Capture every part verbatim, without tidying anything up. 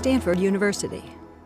Stanford University.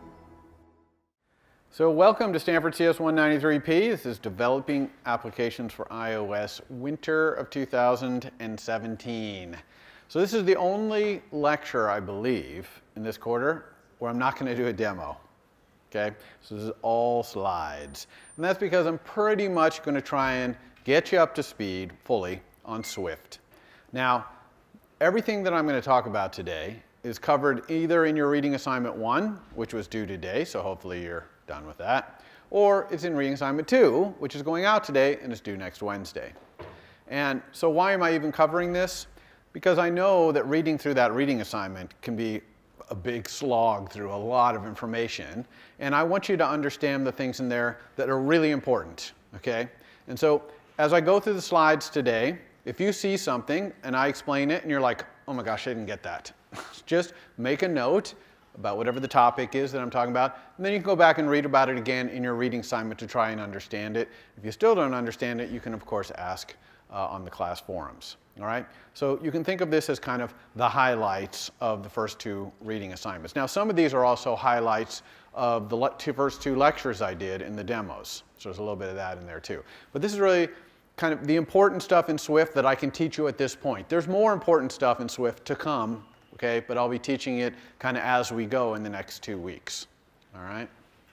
So welcome to Stanford C S one ninety-three P. This is Developing Applications for iOS, winter of two thousand seventeen. So this is the only lecture, I believe, in this quarter where I'm not going to do a demo. Okay? So this is all slides. And that's because I'm pretty much going to try and get you up to speed fully on Swift. Now, everything that I'm going to talk about today is covered either in your reading assignment one, which was due today, so hopefully you're done with that, or it's in reading assignment two, which is going out today and is due next Wednesday. And so why am I even covering this? Because I know that reading through that reading assignment can be a big slog through a lot of information, and I want you to understand the things in there that are really important, okay? And so as I go through the slides today, if you see something and I explain it and you're like, oh my gosh, I didn't get that, just make a note about whatever the topic is that I'm talking about, and then you can go back and read about it again in your reading assignment to try and understand it. If you still don't understand it, you can, of course, ask uh, on the class forums. All right? So you can think of this as kind of the highlights of the first two reading assignments. Now, some of these are also highlights of the two, first two lectures I did in the demos. So there's a little bit of that in there, too. But this is really kind of the important stuff in Swift that I can teach you at this point. There's more important stuff in Swift to come, okay? But I'll be teaching it kind of as we go in the next two weeks. All right?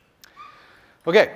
Okay,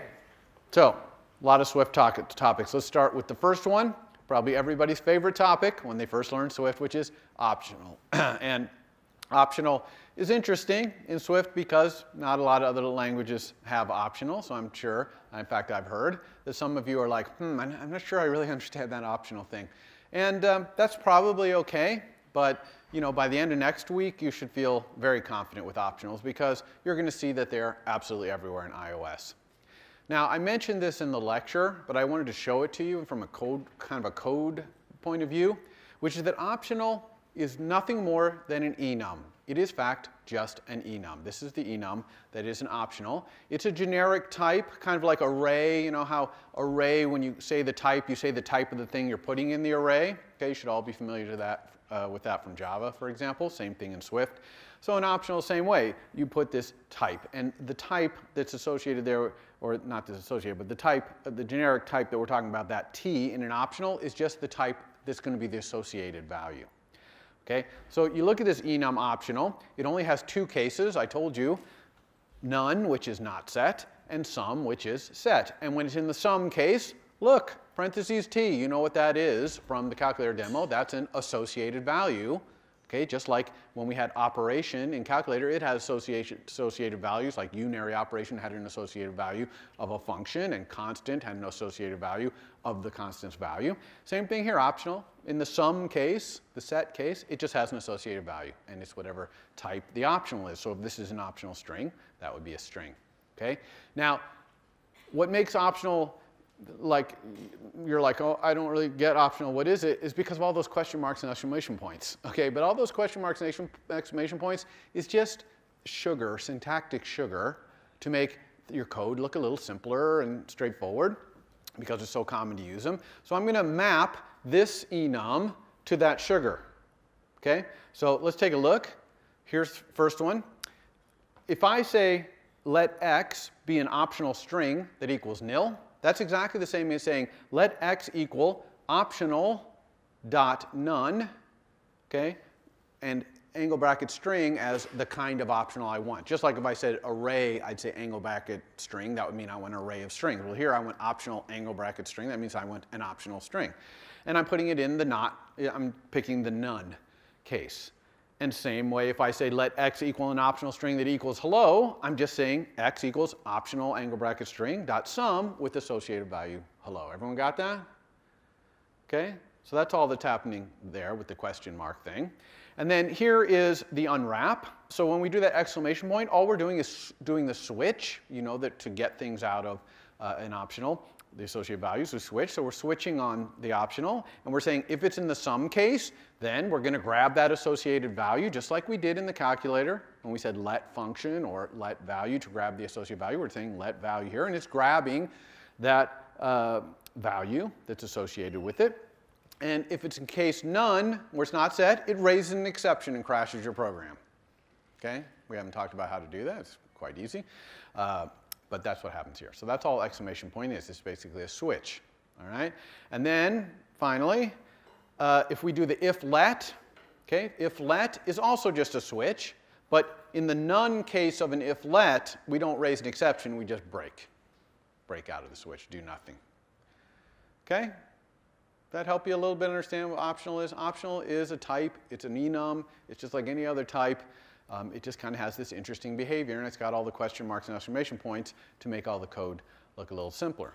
so a lot of Swift talk topics. Let's start with the first one, probably everybody's favorite topic when they first learn Swift, which is optional. And optional is interesting in Swift because not a lot of other languages have optional, so I'm sure, in fact, I've heard that some of you are like, hmm, I'm not sure I really understand that optional thing. And um, that's probably okay, but you know, by the end of next week, you should feel very confident with optionals because you're going to see that they're absolutely everywhere in iOS. Now, I mentioned this in the lecture, but I wanted to show it to you from a code, kind of a code point of view, which is that optional is nothing more than an enum. It is, in fact, just an enum. This is the enum that is an optional. It's a generic type, kind of like array. You know how array, when you say the type, you say the type of the thing you're putting in the array. Okay, you should all be familiar to that, uh, with that from Java, for example. Same thing in Swift. So an optional, same way. You put this type. And the type that's associated there, or not that's associated, but the type, the generic type that we're talking about, that T in an optional, is just the type that's going to be the associated value. Okay, so you look at this enum optional. It only has two cases. I told you, none, which is not set, and some, which is set. And when it's in the sum case, look, parentheses T. You know what that is from the calculator demo. That's an associated value. Okay, just like when we had operation in calculator, it has association, associated values, like unary operation had an associated value of a function, and constant had an associated value of the constant's value. Same thing here, optional. In the sum case, the set case, it just has an associated value, and it's whatever type the optional is. So if this is an optional string, that would be a string. Okay? Now, what makes optional, like, you're like, oh, I don't really get optional, what is it? Is because of all those question marks and exclamation points. Okay, but all those question marks and exclamation points is just sugar, syntactic sugar, to make your code look a little simpler and straightforward because it's so common to use them. So I'm going to map this enum to that sugar. Okay, so let's take a look. Here's the first one. If I say let x be an optional string that equals nil, that's exactly the same as saying let x equal optional dot none, okay, and angle bracket string as the kind of optional I want. Just like if I said array, I'd say angle bracket string. That would mean I want an array of strings. Well, here I want optional angle bracket string. That means I want an optional string. And I'm putting it in the not, I'm picking the none case. And same way, if I say let x equal an optional string that equals hello, I'm just saying x equals optional angle bracket string dot sum with associated value hello. Everyone got that? Okay, so that's all that's happening there with the question mark thing. And then here is the unwrap. So when we do that exclamation point, all we're doing is doing the switch, you know, that to get things out of uh, an optional. The associated values, we switch. So we're switching on the optional. And we're saying if it's in the sum case, then we're going to grab that associated value, just like we did in the calculator when we said let function or let value to grab the associated value. We're saying let value here. And it's grabbing that uh, value that's associated with it. And if it's in case none, where it's not set, it raises an exception and crashes your program. Okay? We haven't talked about how to do that. It's quite easy. Uh, but that's what happens here. So that's all exclamation point is. It's basically a switch. All right? And then, finally, uh, if we do the if-let, okay, if-let is also just a switch. But in the none case of an if-let, we don't raise an exception. We just break. Break out of the switch. Do nothing. Okay? That help you a little bit understand what optional is? Optional is a type. It's an enum. It's just like any other type. Um, it just kind of has this interesting behavior, and it's got all the question marks and exclamation points to make all the code look a little simpler.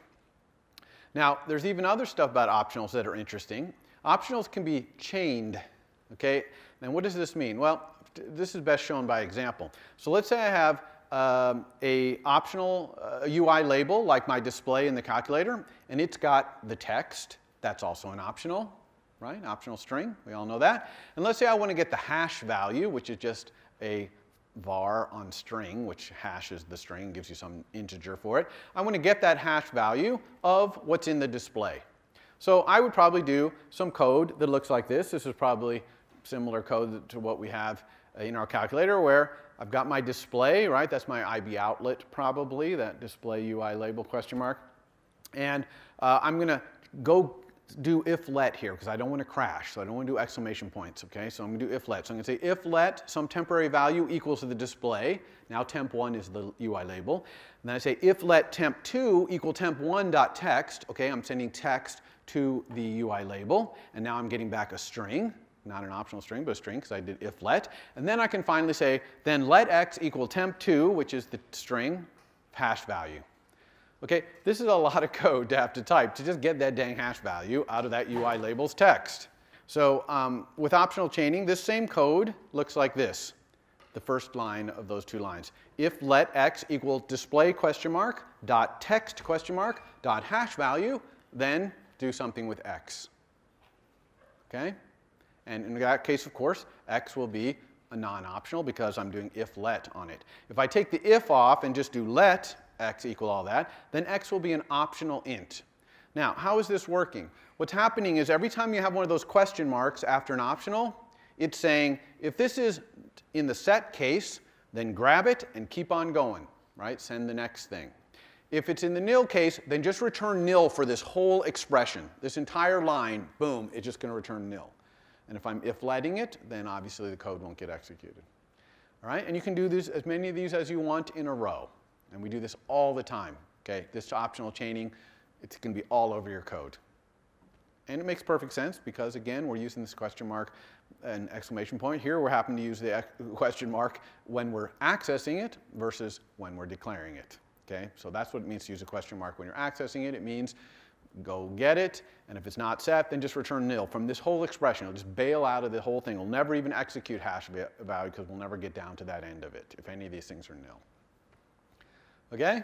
Now, there's even other stuff about optionals that are interesting. Optionals can be chained. Okay? And what does this mean? Well, this is best shown by example. So let's say I have um, a optional uh, U I label, like my display in the calculator, and it's got the text. That's also an optional, right? Optional string. We all know that. And let's say I want to get the hash value, which is just a var on string, which hashes the string, gives you some integer for it. I want to get that hash value of what's in the display. So I would probably do some code that looks like this. This is probably similar code to what we have in our calculator, where I've got my display, right? That's my I B outlet probably, that display U I label question mark. And uh, I'm going to go do if-let here because I don't want to crash, so I don't want to do exclamation points, okay? So I'm going to do if-let. So I'm going to say if-let some temporary value equals to the display. Now temp one is the U I label. And then I say if-let temp two equal temp one dot text. Okay, I'm sending text to the U I label. And now I'm getting back a string. Not an optional string, but a string because I did if-let. And then I can finally say, then let x equal temp two, which is the string, hash value. Okay, this is a lot of code to have to type to just get that dang hash value out of that U I label's text. So um, with optional chaining, this same code looks like this, the first line of those two lines. If let x equal display question mark dot text question mark dot hash value, then do something with x. Okay? And in that case, of course, x will be a non-optional because I'm doing if-let on it. If I take the if off and just do let x equal all that, then x will be an optional int. Now, how is this working? What's happening is every time you have one of those question marks after an optional, it's saying, if this is in the set case, then grab it and keep on going, right? Send the next thing. If it's in the nil case, then just return nil for this whole expression. This entire line, boom, it's just going to return nil. And if I'm if-letting it, then obviously the code won't get executed. All right? And you can do this, as many of these as you want in a row. And we do this all the time. Okay? This optional chaining, it's going to be all over your code. And it makes perfect sense because, again, we're using this question mark and exclamation point. Here we're happening to use the question mark when we're accessing it versus when we're declaring it. Okay? So that's what it means to use a question mark when you're accessing it. It means go get it, and if it's not set, then just return nil. From this whole expression, it'll just bail out of the whole thing. It'll never even execute hash value because we'll never get down to that end of it if any of these things are nil. Okay?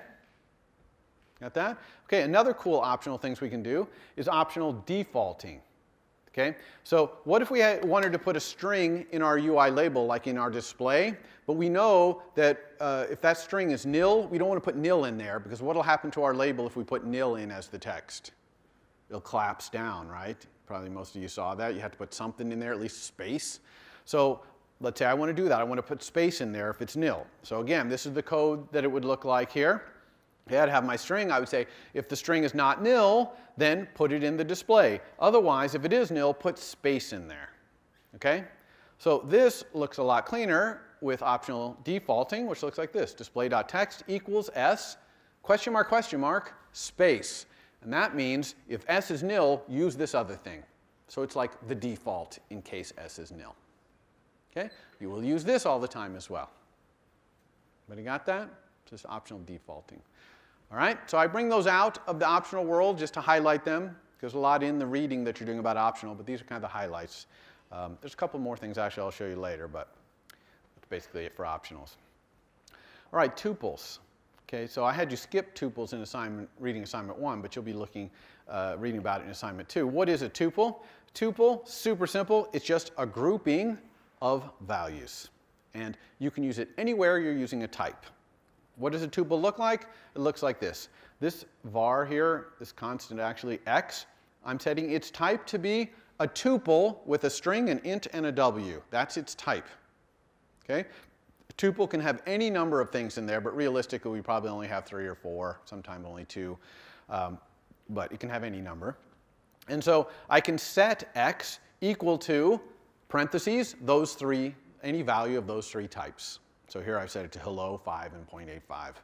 Got that? Okay, another cool optional things we can do is optional defaulting. Okay? So what if we had wanted to put a string in our U I label, like in our display, but we know that uh, if that string is nil, we don't want to put nil in there because what will happen to our label if we put nil in as the text? It'll collapse down, right? Probably most of you saw that. You have to put something in there, at least space. So let's say I want to do that. I want to put space in there if it's nil. So again, this is the code that it would look like here. Okay, I'd have my string. I would say if the string is not nil, then put it in the display. Otherwise, if it is nil, put space in there. Okay? So this looks a lot cleaner with optional defaulting, which looks like this. Display.text equals s, question mark, question mark, space. And that means if s is nil, use this other thing. So it's like the default in case s is nil. Okay? You will use this all the time as well. Everybody got that? Just optional defaulting. All right? So I bring those out of the optional world just to highlight them. There's a lot in the reading that you're doing about optional, but these are kind of the highlights. Um, there's a couple more things actually I'll show you later, but that's basically it for optionals. All right, tuples. Okay, so I had you skip tuples in assignment, reading assignment one, but you'll be looking, uh, reading about it in assignment two. What is a tuple? Tuple, super simple. It's just a grouping of values. And you can use it anywhere you're using a type. What does a tuple look like? It looks like this. This var here, this constant actually x, I'm setting its type to be a tuple with a string, an int, and a w. That's its type. Okay? A tuple can have any number of things in there, but realistically we probably only have three or four, sometimes only two, um, but it can have any number. And so I can set x equal to, parentheses, those three, any value of those three types. So here I've set it to hello, five, and zero point eight five.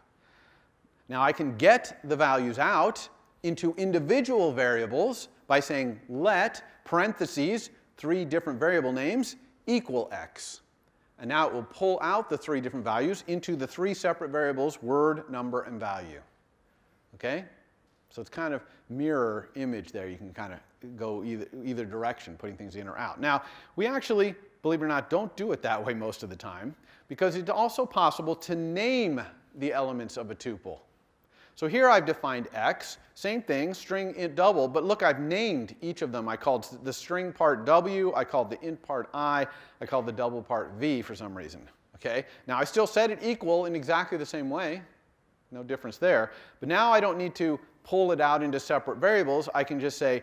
Now I can get the values out into individual variables by saying let, parentheses, three different variable names, equal x. And now it will pull out the three different values into the three separate variables, word, number, and value. Okay? So it's kind of mirror image there. You can kind of go either, either direction, putting things in or out. Now, we actually, believe it or not, don't do it that way most of the time, because it's also possible to name the elements of a tuple. So here I've defined x, same thing, string int double, but look, I've named each of them. I called the string part w, I called the int part I, I called the double part v for some reason. Okay? Now I still set it equal in exactly the same way, no difference there, but now I don't need to pull it out into separate variables. I can just say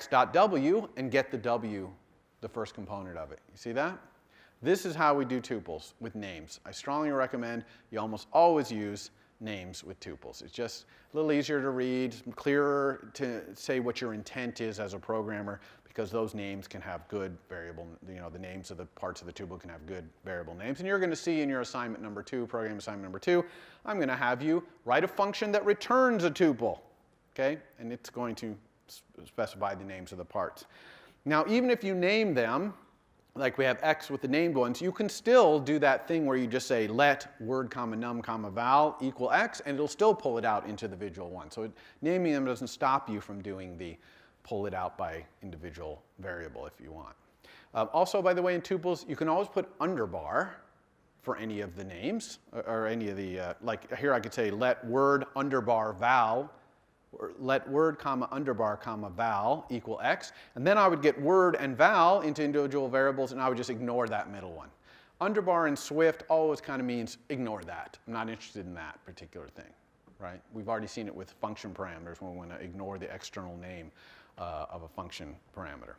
x.w and get the w, the first component of it. You see that? This is how we do tuples with names. I strongly recommend you almost always use names with tuples. It's just a little easier to read, clearer to say what your intent is as a programmer, because those names can have good variable, you know, the names of the parts of the tuple can have good variable names. And you're going to see in your assignment number two, program assignment number two, I'm going to have you write a function that returns a tuple. Okay? And it's going to specify the names of the parts. Now, even if you name them, like we have x with the named ones, you can still do that thing where you just say let word comma num comma val equal x, and it'll still pull it out into the individual one. So it, naming them doesn't stop you from doing the pull it out by individual variable if you want. Uh, also, by the way, in tuples, you can always put underbar for any of the names, or, or any of the, uh, like here I could say let word underbar val, or let word comma underbar comma val equal x, and then I would get word and val into individual variables, and I would just ignore that middle one. Underbar in Swift always kind of means ignore that. I'm not interested in that particular thing, right? We've already seen it with function parameters when we want to ignore the external name uh, of a function parameter.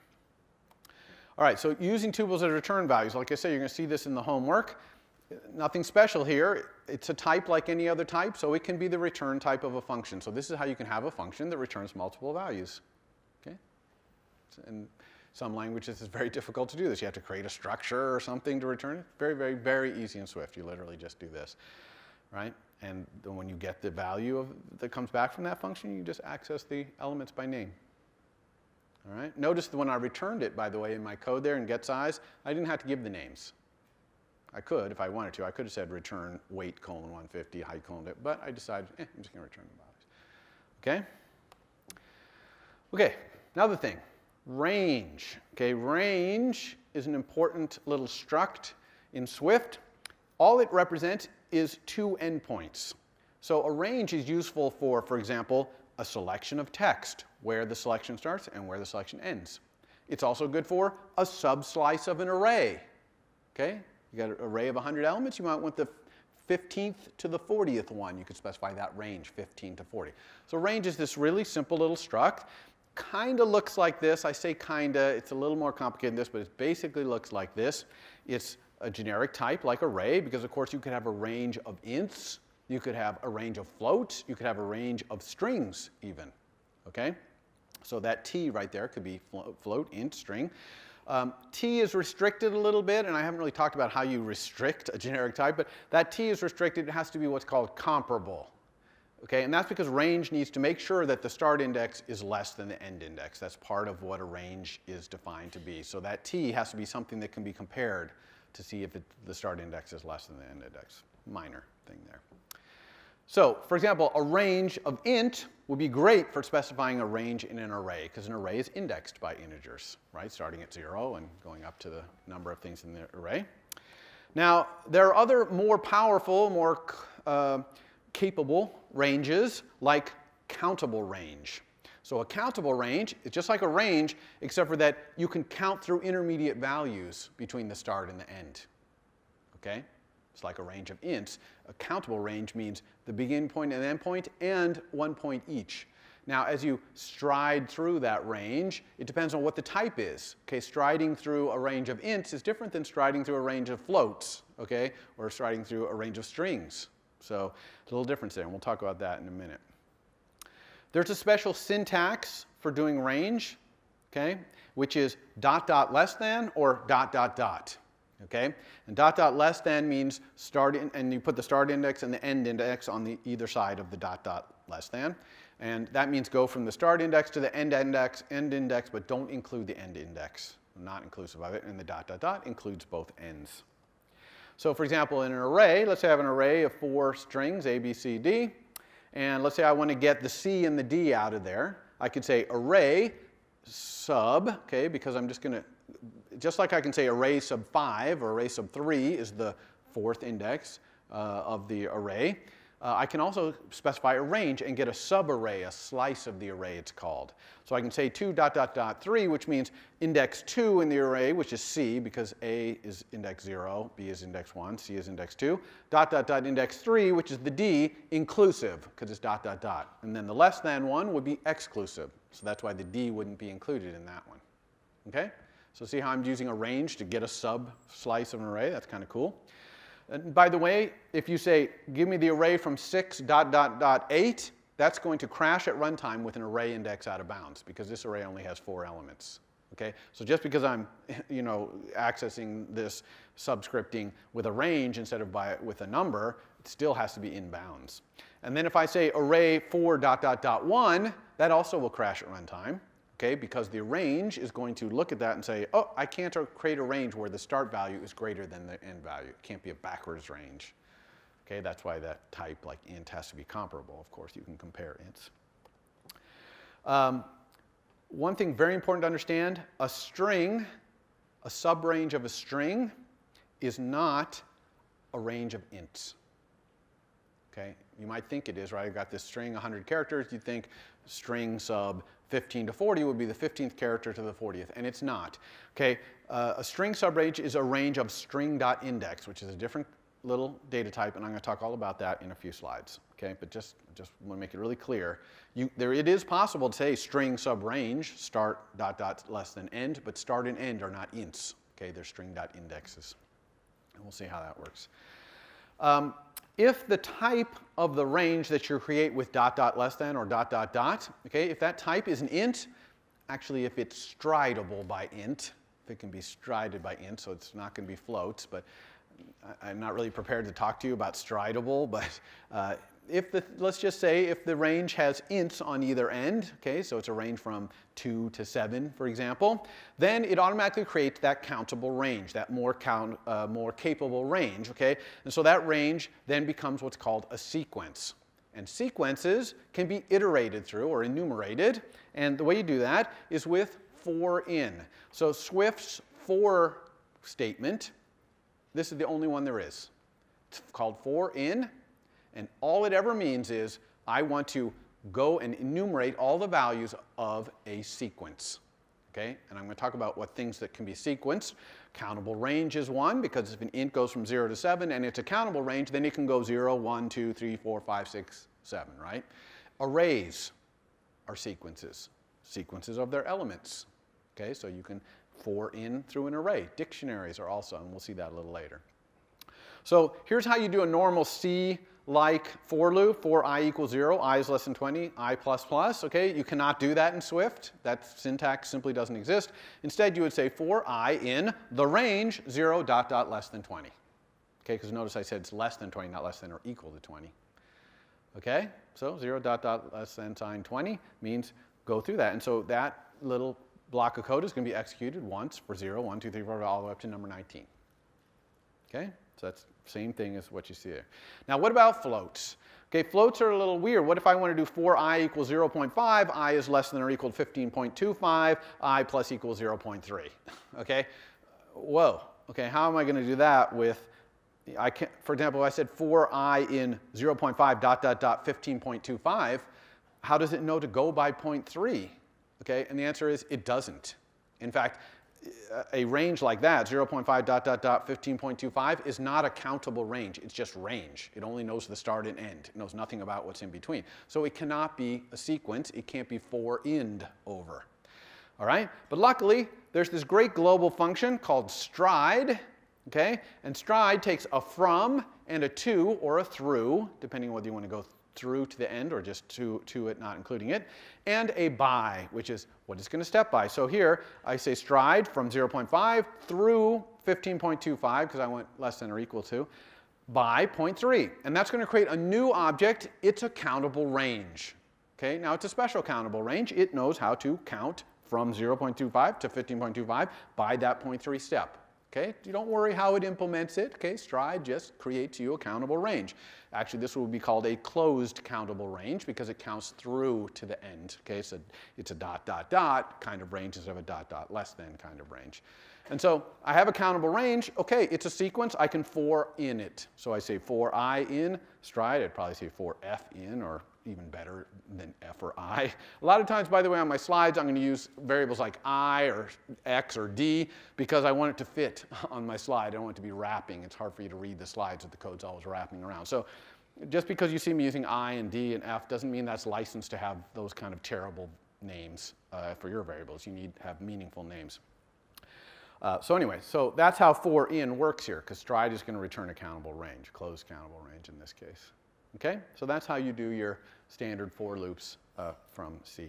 All right, so using tuples as return values, like I say, you're going to see this in the homework. Nothing special here. It's a type like any other type, so it can be the return type of a function. So this is how you can have a function that returns multiple values. Okay? In some languages, it's very difficult to do this. You have to create a structure or something to return it. Very, very, very easy in Swift. You literally just do this, right? And then when you get the value of, that comes back from that function, you just access the elements by name. All right? Notice that when I returned it, by the way, in my code there in getSize, I didn't have to give the names. I could, if I wanted to. I could have said return weight colon one fifty, height colon, but I decided, eh, I'm just going to return the values. Okay? Okay, another thing, range. Okay, range is an important little struct in Swift. All it represents is two endpoints. So a range is useful for, for example, a selection of text, where the selection starts and where the selection ends. It's also good for a subslice of an array. Okay? You got an array of one hundred elements, you might want the fifteenth to the fortieth one. You could specify that range, fifteen to forty. So range is this really simple little struct. Kind of looks like this. I say kind of. It's a little more complicated than this, but it basically looks like this. It's a generic type like array, because of course you could have a range of ints. You could have a range of floats. You could have a range of strings even. Okay? So that T right there could be float, int, string. Um, T is restricted a little bit, and I haven't really talked about how you restrict a generic type, but that T is restricted. It has to be what's called comparable. Okay? And that's because range needs to make sure that the start index is less than the end index. That's part of what a range is defined to be. So that T has to be something that can be compared to see if it, the start index is less than the end index. Minor thing there. So, for example, a range of int would be great for specifying a range in an array, because an array is indexed by integers, right? Starting at zero and going up to the number of things in the array. Now, there are other more powerful, more uh, capable ranges, like countable range. So a countable range is just like a range, except for that you can count through intermediate values between the start and the end. Okay? It's like a range of ints. A countable range means the begin point and end point and one point each. Now, as you stride through that range, it depends on what the type is. Okay, striding through a range of ints is different than striding through a range of floats, okay, or striding through a range of strings. So there's a little difference there, and we'll talk about that in a minute. There's a special syntax for doing range, okay, which is dot dot less than or dot dot dot. Okay, and dot dot less than means start in, and you put the start index and the end index on the either side of the dot dot less than, and that means go from the start index to the end index, end index, but don't include the end index, not inclusive of it, and the dot dot dot includes both ends. So, for example, in an array, let's say I have an array of four strings A, B, C, D, and let's say I want to get the C and the D out of there. I could say array sub, okay, because I'm just going to, just like I can say array sub five or array sub three is the fourth index uh, of the array, uh, I can also specify a range and get a subarray, a slice of the array it's called. So I can say two dot dot dot three, which means index two in the array, which is C, because A is index zero, B is index one, C is index two, dot dot dot index three, which is the D, inclusive, because it's dot dot dot. And then the less than one would be exclusive. So that's why the D wouldn't be included in that one. Okay? So see how I'm using a range to get a sub slice of an array? That's kind of cool. And by the way, if you say, give me the array from six dot dot dot eight, that's going to crash at runtime with an array index out of bounds, because this array only has four elements. Okay? So just because I'm, you know, accessing this subscripting with a range instead of by, with a number, it still has to be in bounds. And then if I say array four dot dot dot one, that also will crash at runtime. Okay, because the range is going to look at that and say, oh, I can't create a range where the start value is greater than the end value. It can't be a backwards range. Okay, that's why that type, like int, has to be comparable. Of course, you can compare ints. Um, one thing very important to understand, a string, a subrange of a string, is not a range of ints. Okay, you might think it is, right? I've got this string, one hundred characters. You think string sub fifteen to forty would be the fifteenth character to the fortieth, and it's not. Okay, uh, a string subrange is a range of string.index, which is a different little data type, and I'm going to talk all about that in a few slides. Okay, but just just want to make it really clear. You, there, it is possible to say string subrange, start dot dot less than end, but start and end are not ints. Okay, they're string.indexes, and we'll see how that works. Um, If the type of the range that you create with dot dot less than or dot dot dot, okay, if that type is an int, actually if it's stridable by int, if it can be strided by int, so it's not going to be floats, but I'm not really prepared to talk to you about stridable, but uh, if the, let's just say if the range has ints on either end, okay, so it's a range from two to seven, for example, then it automatically creates that countable range, that more count, uh, more capable range, okay? And so that range then becomes what's called a sequence. And sequences can be iterated through or enumerated, and the way you do that is with for in. So Swift's for statement, this is the only one there is. It's called for in. And all it ever means is I want to go and enumerate all the values of a sequence. Okay? And I'm going to talk about what things that can be sequenced. Countable range is one, because if an int goes from zero to seven and it's a countable range, then it can go zero, one, two, three, four, five, six, seven, right? Arrays are sequences. Sequences of their elements. Okay? So you can for in through an array. Dictionaries are also, and we'll see that a little later. So here's how you do a normal C like for loop, for I equals zero, I is less than twenty, I plus plus, okay? You cannot do that in Swift. That syntax simply doesn't exist. Instead, you would say for I in the range zero dot dot less than twenty. Okay, because notice I said it's less than twenty, not less than or equal to twenty. Okay, so zero dot dot less than sign twenty means go through that. And so that little block of code is going to be executed once for zero, one, two, three, four, all the way up to number nineteen. Okay? So that's the same thing as what you see there. Now what about floats? Okay, floats are a little weird. What if I want to do for I equals zero point five, I is less than or equal to fifteen point two five, I plus equals zero point three? Okay? Whoa. Okay, how am I going to do that with, I can, for example, if I said for I in zero point five dot dot dot fifteen point two five, how does it know to go by zero point three? Okay, and the answer is it doesn't. In fact, a range like that, zero point five dot dot dot fifteen point two five, is not a countable range. It's just range. It only knows the start and end. It knows nothing about what's in between. So it cannot be a sequence. It can't be for-ind over. All right? But luckily, there's this great global function called stride. Okay? And stride takes a from and a to or a through, depending on whether you want to go through to the end or just to, to it, not including it, and a by, which is what it's going to step by. So here I say stride from zero point five through fifteen point two five, because I went less than or equal to, by zero point three. And that's going to create a new object. It's a countable range. Okay? Now it's a special countable range. It knows how to count from zero point two five to fifteen point two five by that zero point three step. Okay? You don't worry how it implements it. Okay? Stride just creates you a countable range. Actually, this would be called a closed countable range because it counts through to the end. Okay? So it's a dot, dot, dot kind of range instead of a dot, dot, less than kind of range. And so I have a countable range. Okay, it's a sequence. I can for in it. So I say for I in stride. I'd probably say for f in, or even better than f or I. A lot of times, by the way, on my slides, I'm going to use variables like I or x or d because I want it to fit on my slide. I don't want it to be wrapping. It's hard for you to read the slides if the code's always wrapping around. So just because you see me using I and d and f doesn't mean that's licensed to have those kind of terrible names uh, for your variables. You need to have meaningful names. Uh, so anyway, so that's how for in works here, because stride is going to return a countable range, closed countable range in this case. Okay? So that's how you do your standard for loops uh, from C.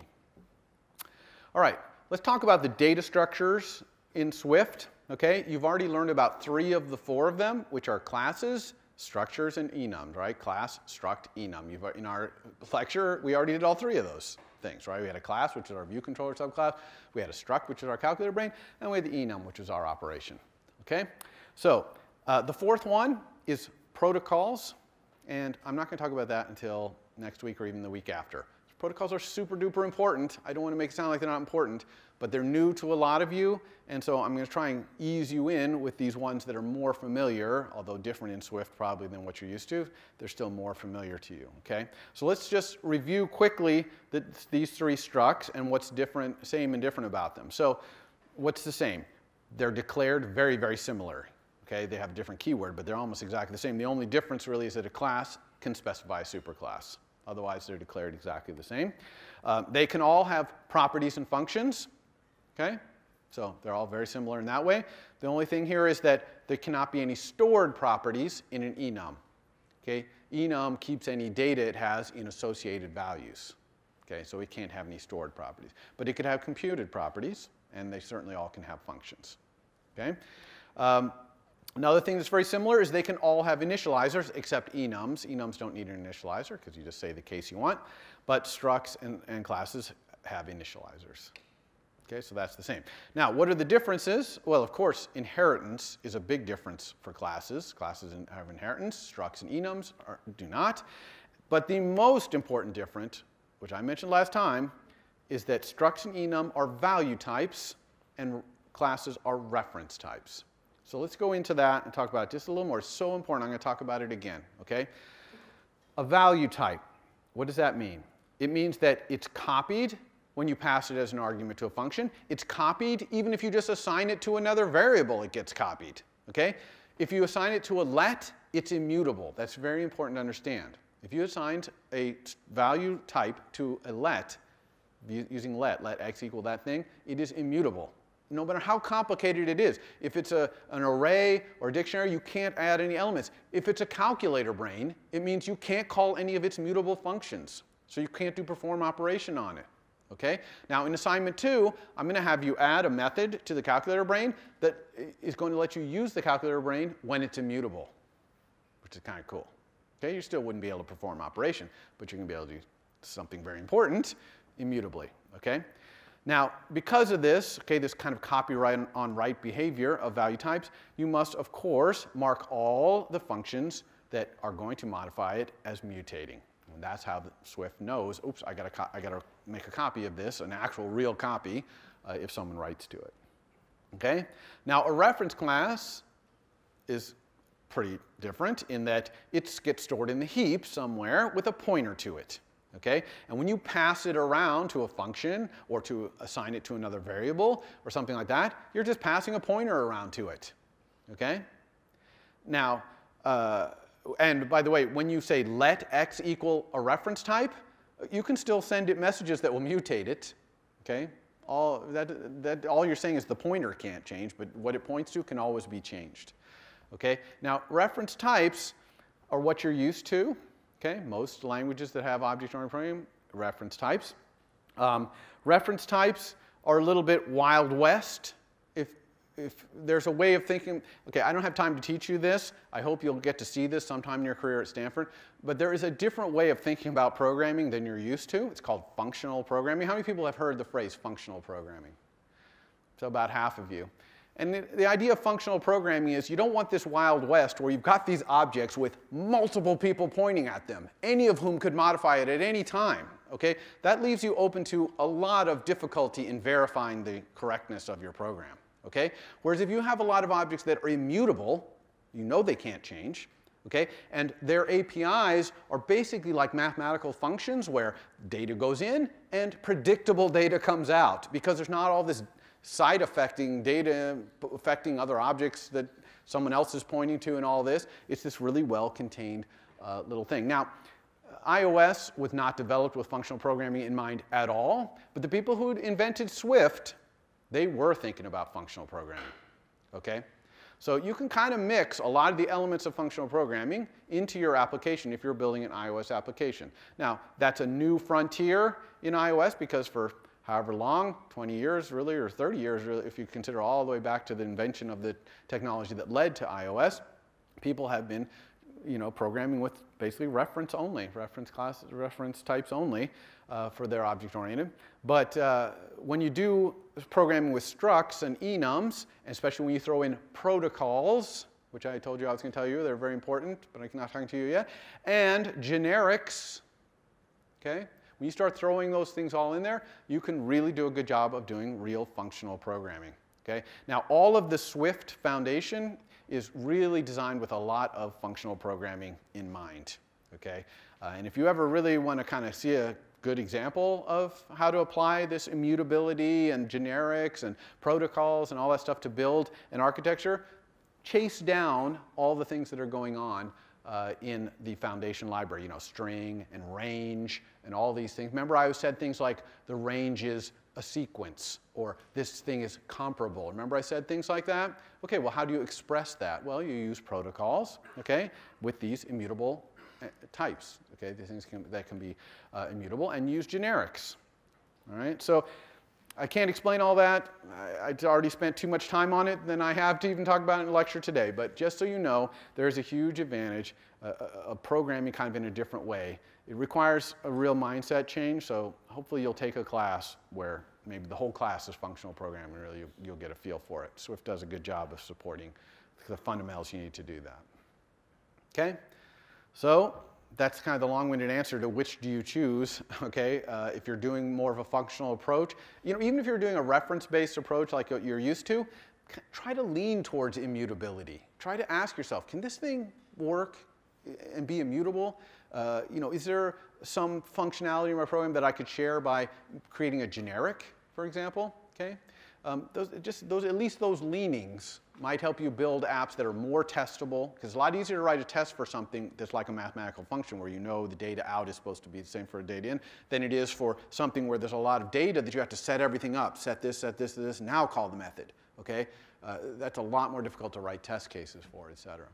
All right, let's talk about the data structures in Swift. Okay? You've already learned about three of the four of them, which are classes, structures, and enums, right? Class, struct, enum. You've, in our lecture, we already did all three of those things, right? We had a class, which is our view controller subclass. We had a struct, which is our calculator brain. And we had the enum, which is our operation. Okay? So uh, the fourth one is protocols. And I'm not going to talk about that until next week or even the week after. Protocols are super duper important. I don't want to make it sound like they're not important, but they're new to a lot of you. And so I'm going to try and ease you in with these ones that are more familiar, although different in Swift probably than what you're used to. They're still more familiar to you. Okay? So let's just review quickly the, these three structs and what's different, same and different about them. So what's the same? They're declared very, very similar. Okay, they have a different keyword, but they're almost exactly the same. The only difference really is that a class can specify a superclass. Otherwise, they're declared exactly the same. Uh, they can all have properties and functions. Okay, so they're all very similar in that way. The only thing here is that there cannot be any stored properties in an enum. Okay, enum keeps any data it has in associated values. Okay, so it can't have any stored properties. But it could have computed properties, and they certainly all can have functions. Okay. Um, Another thing that's very similar is they can all have initializers except enums. Enums don't need an initializer because you just say the case you want. But structs and, and classes have initializers. Okay, so that's the same. Now, what are the differences? Well, of course, inheritance is a big difference for classes. Classes have inheritance. Structs and enums are, do not. But the most important difference, which I mentioned last time, is that structs and enum are value types and classes are reference types. So let's go into that and talk about it just a little more. It's so important. I'm going to talk about it again. Okay? A value type. What does that mean? It means that it's copied when you pass it as an argument to a function. It's copied even if you just assign it to another variable, it gets copied. Okay? If you assign it to a let, it's immutable. That's very important to understand. If you assigned a value type to a let, using let, let x equal that thing, it is immutable. No matter how complicated it is. If it's a, an array or a dictionary, you can't add any elements. If it's a calculator brain, it means you can't call any of its mutable functions. So you can't do perform operation on it. Okay? Now in assignment two, I'm going to have you add a method to the calculator brain that is going to let you use the calculator brain when it's immutable, which is kind of cool. Okay? You still wouldn't be able to perform operation, but you're going to be able to do something very important immutably. Okay? Now, because of this, okay, this kind of copyright on write behavior of value types, you must, of course, mark all the functions that are going to modify it as mutating. And that's how the Swift knows, oops, I got to I got to make a copy of this, an actual real copy, uh, if someone writes to it. Okay? Now, a reference class is pretty different in that it gets stored in the heap somewhere with a pointer to it. Okay? And when you pass it around to a function or to assign it to another variable or something like that, you're just passing a pointer around to it. Okay? Now, uh, and by the way, when you say let x equal a reference type, you can still send it messages that will mutate it. Okay? All, that, that, all you're saying is the pointer can't change, but what it points to can always be changed. Okay? Now, reference types are what you're used to. Okay? Most languages that have object-oriented programming, reference types. Um, reference types are a little bit Wild West. If, if there's a way of thinking, okay, I don't have time to teach you this. I hope you'll get to see this sometime in your career at Stanford. But there is a different way of thinking about programming than you're used to. It's called functional programming. How many people have heard the phrase functional programming? So about half of you. And the, the idea of functional programming is you don't want this Wild West where you've got these objects with multiple people pointing at them, any of whom could modify it at any time. Okay? That leaves you open to a lot of difficulty in verifying the correctness of your program. Okay? Whereas if you have a lot of objects that are immutable, you know they can't change. Okay? And their A P Is are basically like mathematical functions where data goes in and predictable data comes out because there's not all this side affecting data affecting other objects that someone else is pointing to and all this. It's this really well-contained uh, little thing. Now, iOS was not developed with functional programming in mind at all, but the people who invented Swift, they were thinking about functional programming. Okay? So you can kind of mix a lot of the elements of functional programming into your application if you're building an iOS application. Now, that's a new frontier in iOS because for however long, twenty years really, or thirty years really, if you consider all the way back to the invention of the technology that led to iOS, people have been, you know, programming with basically reference only, reference classes, reference types only uh, for their object-oriented. But uh, when you do programming with structs and enums, especially when you throw in protocols, which I told you I was going to tell you, they're very important, but I'm not talking to you yet, and generics, okay? When you start throwing those things all in there, you can really do a good job of doing real functional programming. Okay? Now, all of the Swift Foundation is really designed with a lot of functional programming in mind. Okay? Uh, and if you ever really want to kind of see a good example of how to apply this immutability and generics and protocols and all that stuff to build an architecture, chase down all the things that are going on Uh, in the foundation library, you know, string and range and all these things. Remember I said things like the range is a sequence or this thing is comparable. Remember I said things like that? Okay, well, how do you express that? Well, you use protocols, okay, with these immutable uh, types, okay, these things can, that can be uh, immutable, and use generics, all right? So I can't explain all that. I, I've already spent too much time on it than I have to even talk about it in a lecture today. But just so you know, there's a huge advantage uh, of programming kind of in a different way. It requires a real mindset change, so hopefully you'll take a class where maybe the whole class is functional programming, really you'll, you'll get a feel for it. Swift does a good job of supporting the fundamentals you need to do that. Okay? So that's kind of the long-winded answer to which do you choose, okay, uh, if you're doing more of a functional approach. You know, even if you're doing a reference-based approach like what you're used to, try to lean towards immutability. Try to ask yourself, can this thing work and be immutable? Uh, you know, is there some functionality in my program that I could share by creating a generic, for example, okay? Um, those, just those, at least those leanings might help you build apps that are more testable, because it's a lot easier to write a test for something that's like a mathematical function where you know the data out is supposed to be the same for data in than it is for something where there's a lot of data that you have to set everything up, set this, set this, this, now call the method, okay? Uh, that's a lot more difficult to write test cases for, et cetera.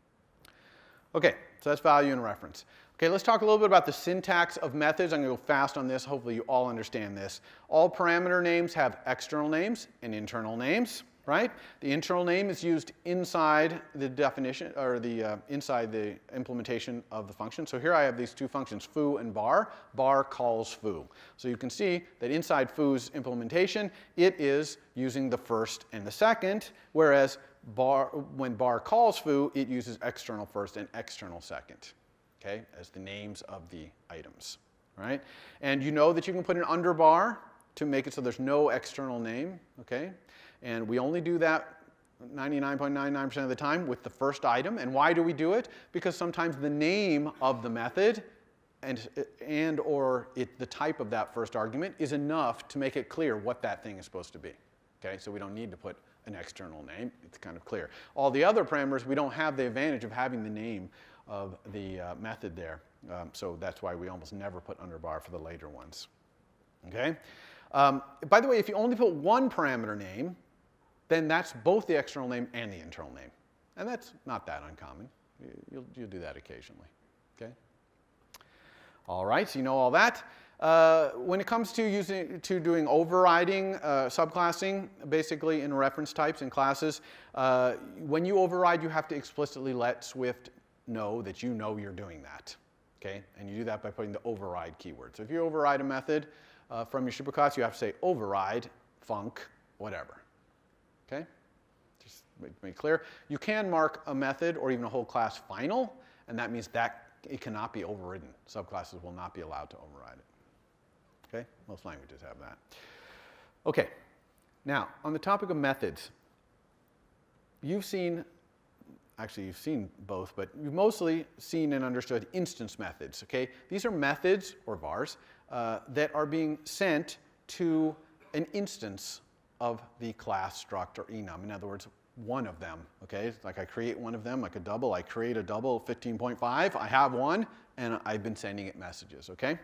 Okay, so that's value and reference. Okay, let's talk a little bit about the syntax of methods. I'm going to go fast on this. Hopefully you all understand this. All parameter names have external names and internal names, right? The internal name is used inside the definition, or the uh, inside the implementation of the function. So here I have these two functions, foo and bar. Bar calls foo. So you can see that inside foo's implementation, it is using the first and the second, whereas bar, when bar calls foo, it uses external first and external second, okay, as the names of the items, right? And you know that you can put an underbar to make it so there's no external name, okay? And we only do that ninety-nine point nine nine percent of the time with the first item. And why do we do it? Because sometimes the name of the method and, and or it, the type of that first argument is enough to make it clear what that thing is supposed to be. Okay, so we don't need to put an external name. It's kind of clear. All the other parameters, we don't have the advantage of having the name of the uh, method there. Um, so that's why we almost never put underbar for the later ones. Okay? Um, by the way, if you only put one parameter name, then that's both the external name and the internal name. And that's not that uncommon. You'll, you'll do that occasionally. Okay? All right, so you know all that. Uh, when it comes to using to doing overriding uh, subclassing, basically in reference types and classes, uh, when you override, you have to explicitly let Swift know that you know you're doing that. Okay, and you do that by putting the override keyword. So if you override a method uh, from your superclass, you have to say override func whatever. Okay, just make, make clear. You can mark a method or even a whole class final, and that means that it cannot be overridden. Subclasses will not be allowed to override it. Okay, most languages have that. Okay, now on the topic of methods, you've seen, actually you've seen both, but you've mostly seen and understood instance methods. Okay, these are methods or vars uh, that are being sent to an instance of the class struct or enum. In other words, one of them. Okay, like I create one of them, like a double. I create a double fifteen point five. I have one, and I've been sending it messages. Okay.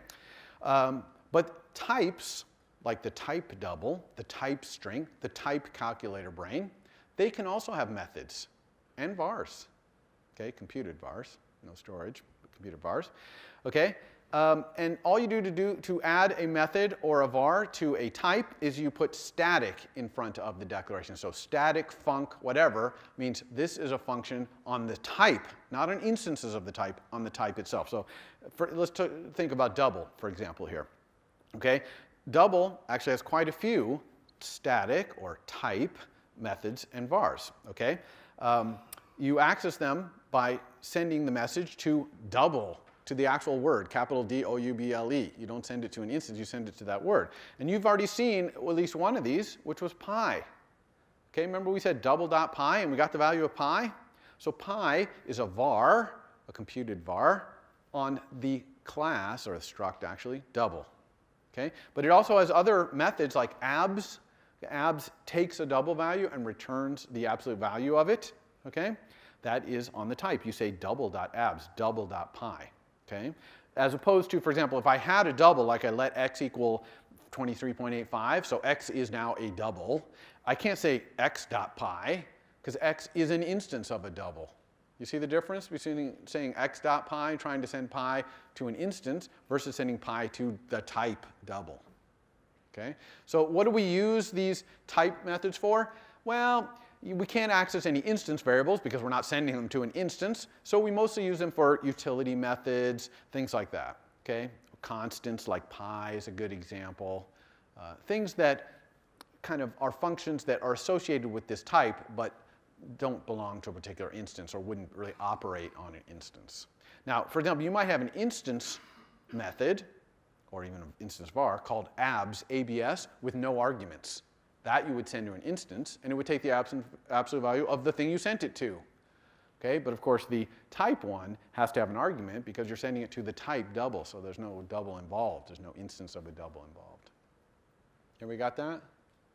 Um, But types, like the type double, the type string, the type calculator brain, they can also have methods and vars. Okay, computed vars, no storage, but computed vars. Okay, um, and all you do to do to add a method or a var to a type is you put static in front of the declaration. So static func whatever means this is a function on the type, not on instances of the type, on the type itself. So for, let's think about double, for example, here. Okay, double actually has quite a few static or type methods and vars. Okay, um, you access them by sending the message to double, to the actual word, capital D O U B L E. You don't send it to an instance, you send it to that word. And you've already seen at least one of these, which was pi. Okay, remember we said double dot pi and we got the value of pi? So pi is a var, a computed var, on the class, or the struct actually, double. Okay? But it also has other methods like abs. Abs takes a double value and returns the absolute value of it. Okay? That is on the type. You say double.abs, double.pi. Okay? As opposed to, for example, if I had a double, like I let x equal twenty-three point eight five, so x is now a double, I can't say x.pi, because x is an instance of a double. You see the difference between saying x.pi, trying to send pi to an instance, versus sending pi to the type double. Okay? So what do we use these type methods for? Well, we can't access any instance variables because we're not sending them to an instance, so we mostly use them for utility methods, things like that. Okay? Constants like pi is a good example. Uh, things that kind of are functions that are associated with this type, but don't belong to a particular instance or wouldn't really operate on an instance. Now, for example, you might have an instance method, or even an instance var, called abs, A B S, with no arguments. That you would send to an instance, and it would take the absolute value of the thing you sent it to. Okay? But of course, the type one has to have an argument because you're sending it to the type double, so there's no double involved. There's no instance of a double involved. Okay, we got that?